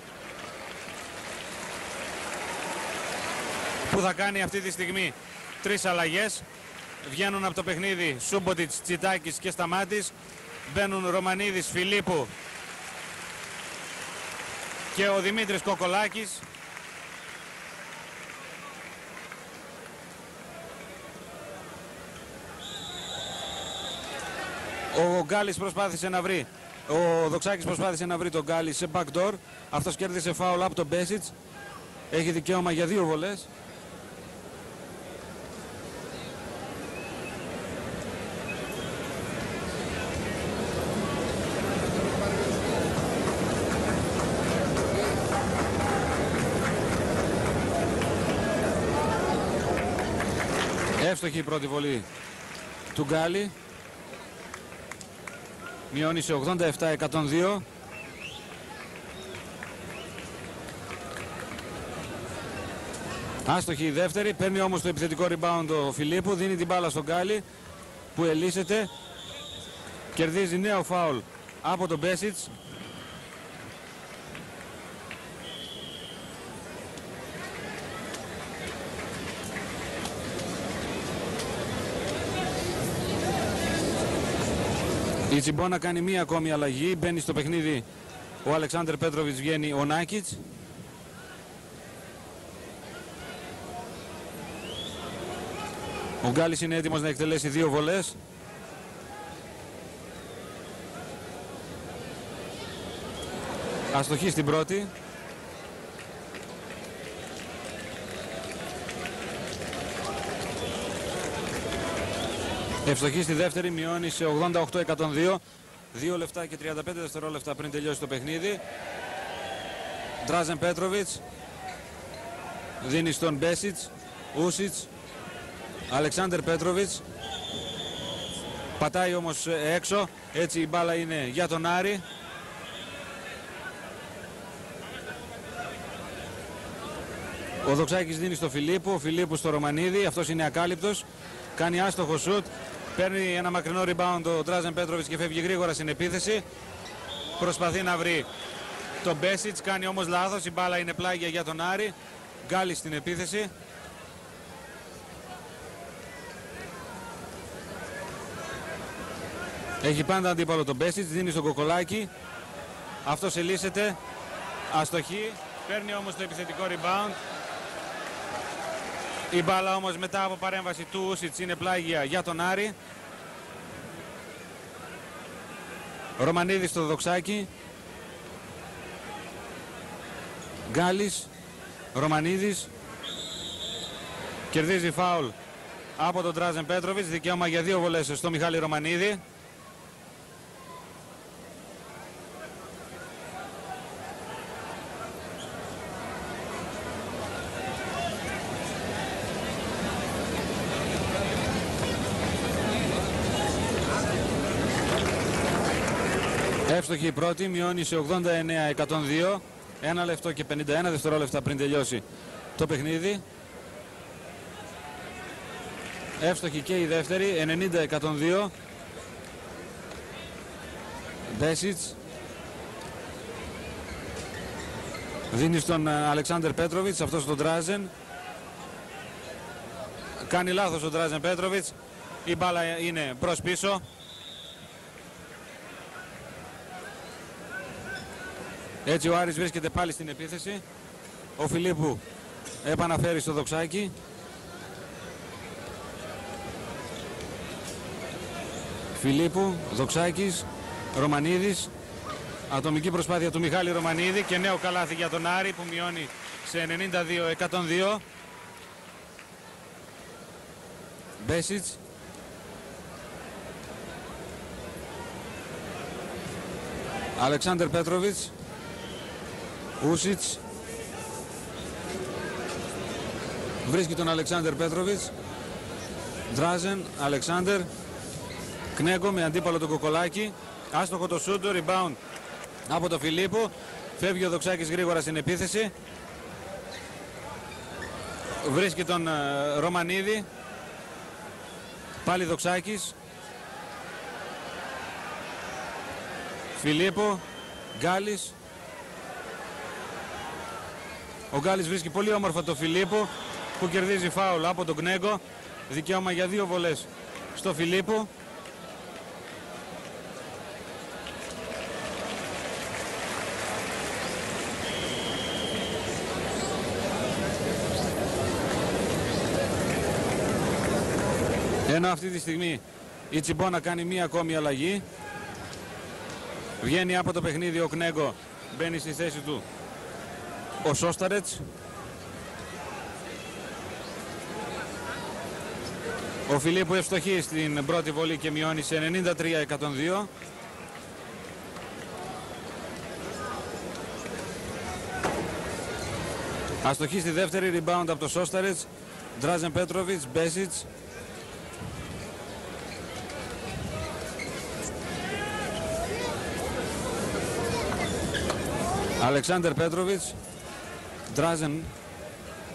που θα κάνει αυτή τη στιγμή τρεις αλλαγές. Βγαίνουν από το παιχνίδι Σούμποτιτς, Τσιτάκης και Σταμάτης. Μπαίνουν Ρωμανίδης, Φιλίππου και ο Δημήτρης Κοκολάκης. Ο Γκάλης προσπάθησε να βρει, ο Δοξάκης προσπάθησε να βρει τον Γκάλη σε backdoor. Αυτός κέρδισε φάουλ από τον Μπέσιτς. Έχει δικαίωμα για δύο βολές. Εύστοχη η πρώτη βολή του Γκάλη. Μειώνει σε ογδόντα επτά εκατόν δύο. Άστοχη η δεύτερη. Παίρνει όμως το επιθετικό rebound ο Φιλίππου. Δίνει την μπάλα στον Γκάλη που ελύσεται. Κερδίζει νέο φάουλ από τον Μπέσιτς. Η Τσιμπόνα κάνει μία ακόμη αλλαγή. Μπαίνει στο παιχνίδι ο Αλεξάνδερ Πέτροβιτς, βγαίνει ο Νάκιτς. Ο Γκάλης είναι έτοιμος να εκτελέσει δύο βολές. Αστοχή στην πρώτη. Ευστοχή στη δεύτερη, μειώνει σε ογδόντα οκτώ εκατόν δύο. δύο λεπτά και τριάντα πέντε δευτερόλεπτα πριν τελειώσει το παιχνίδι. Ντράζεν Πέτροβιτς δίνει στον Μπέσιτς. Ούσιτς. Αλεξάνδερ Πέτροβιτς. Πατάει όμως έξω. Έτσι η μπάλα είναι για τον Άρη. Ο Δοξάκης δίνει στο Φιλίππου. Ο Φιλίππου στο Ρωμανίδη. Αυτός είναι ακάλυπτος. Κάνει άστοχο σουτ. Παίρνει ένα μακρινό rebound ο Ντράζεν Πέτροβιτς και φεύγει γρήγορα στην επίθεση. Προσπαθεί να βρει τον Μπέσιτς. Κάνει όμως λάθος. Η μπάλα είναι πλάγια για τον Άρη. Γκάλης στην επίθεση. Έχει πάντα αντίπαλο τον Μπέσιτς. Δίνει στον Κοκολάκη. Αυτός ελύσεται. Αστοχή. Παίρνει όμως το επιθετικό rebound. Η μπάλα όμως μετά από παρέμβαση του Ούσιτς είναι πλάγια για τον Άρη. Ρωμανίδης στο Δοξάκι. Γκάλης. Ρωμανίδης. Κερδίζει φάουλ από τον Ντράζεν Πέτροβιτς. Δικαίωμα για δύο βολές στο Μιχάλη Ρωμανίδη. Εύστοχη η πρώτη, μειώνει σε ογδόντα εννέα εκατόν δύο. Ένα λεπτό και πενήντα ένα δευτερόλεπτα πριν τελειώσει το παιχνίδι. Εύστοχη και η δεύτερη, ενενήντα εκατόν δύο. Μπέσιτς. Δίνει στον Αλεξάνδερ Πέτροβιτς, αυτός τον Ντράζεν. Κάνει λάθος ο Ντράζεν Πέτροβιτς. Η μπάλα είναι προς πίσω. Έτσι ο Άρης βρίσκεται πάλι στην επίθεση. Ο Φιλίππου επαναφέρει στο Δοξάκι. Φιλίππου, Δοξάκης, Ρωμανίδης. Ατομική προσπάθεια του Μιχάλη Ρωμανίδη και νέο καλάθι για τον Άρη που μειώνει σε ενενήντα δύο εκατόν δύο. Μπέσιτς. Αλεξάνδερ Πέτροβιτς. Ούσιτς. Βρίσκει τον Αλεξάνδερ Πέτροβιτς. Ντράζεν, Αλεξάνδερ. Κνέγκο με αντίπαλο τον Κοκολάκη. Άστοχο το σούτ, rebound από τον Φιλίππο. Φεύγει ο Δοξάκης γρήγορα στην επίθεση. Βρίσκει τον uh, Ρωμανίδη. Πάλι Δοξάκης. Φιλίππο. Γκάλης. Ο Γκάλης βρίσκει πολύ όμορφα το Φιλίππο που κερδίζει φάουλ από τον Κνέγκο. Δικαίωμα για δύο βολές στο Φιλίππο. Ενώ αυτή τη στιγμή η Τσιμπόνα κάνει μία ακόμη αλλαγή. Βγαίνει από το παιχνίδι ο Κνέγκο, μπαίνει στη θέση του ο Σόσταρετς. Ο Φιλίππου ευστοχεί στην πρώτη βολή και μειώνει σε ενενήντα τρία εκατόν δύο. Αστοχή στη δεύτερη, rebound από το Σόσταρετς. Ντράζεν Πέτροβιτς, Μπέσιτς. Αλεξάνδερ Πέτροβιτς. Ντράζεν.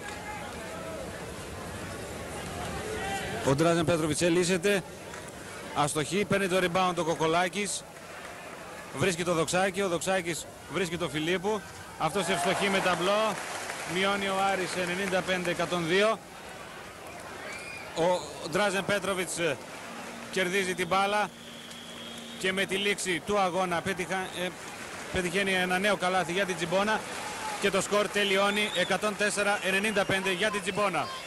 Ο Ντράζεν Πέτροβιτς ελύσεται. αστοχή. Παίρνει το rebound ο Κοκολάκης. Βρίσκει το Δοξάκη. Ο Δοξάκης βρίσκει το Φιλίππου. Αυτός ευστοχεί με ταμπλό. Μειώνει ο Άρης ενενήντα πέντε εκατόν δύο. Ο Ντράζεν Πέτροβιτς κερδίζει την μπάλα και με τη λήξη του αγώνα πετυχα... ε, πετυχαίνει ένα νέο καλάθι για την Τζιμπόνα και το σκορ τελειώνει εκατόν τέσσερα ενενήντα πέντε για την Τζιμπόνα.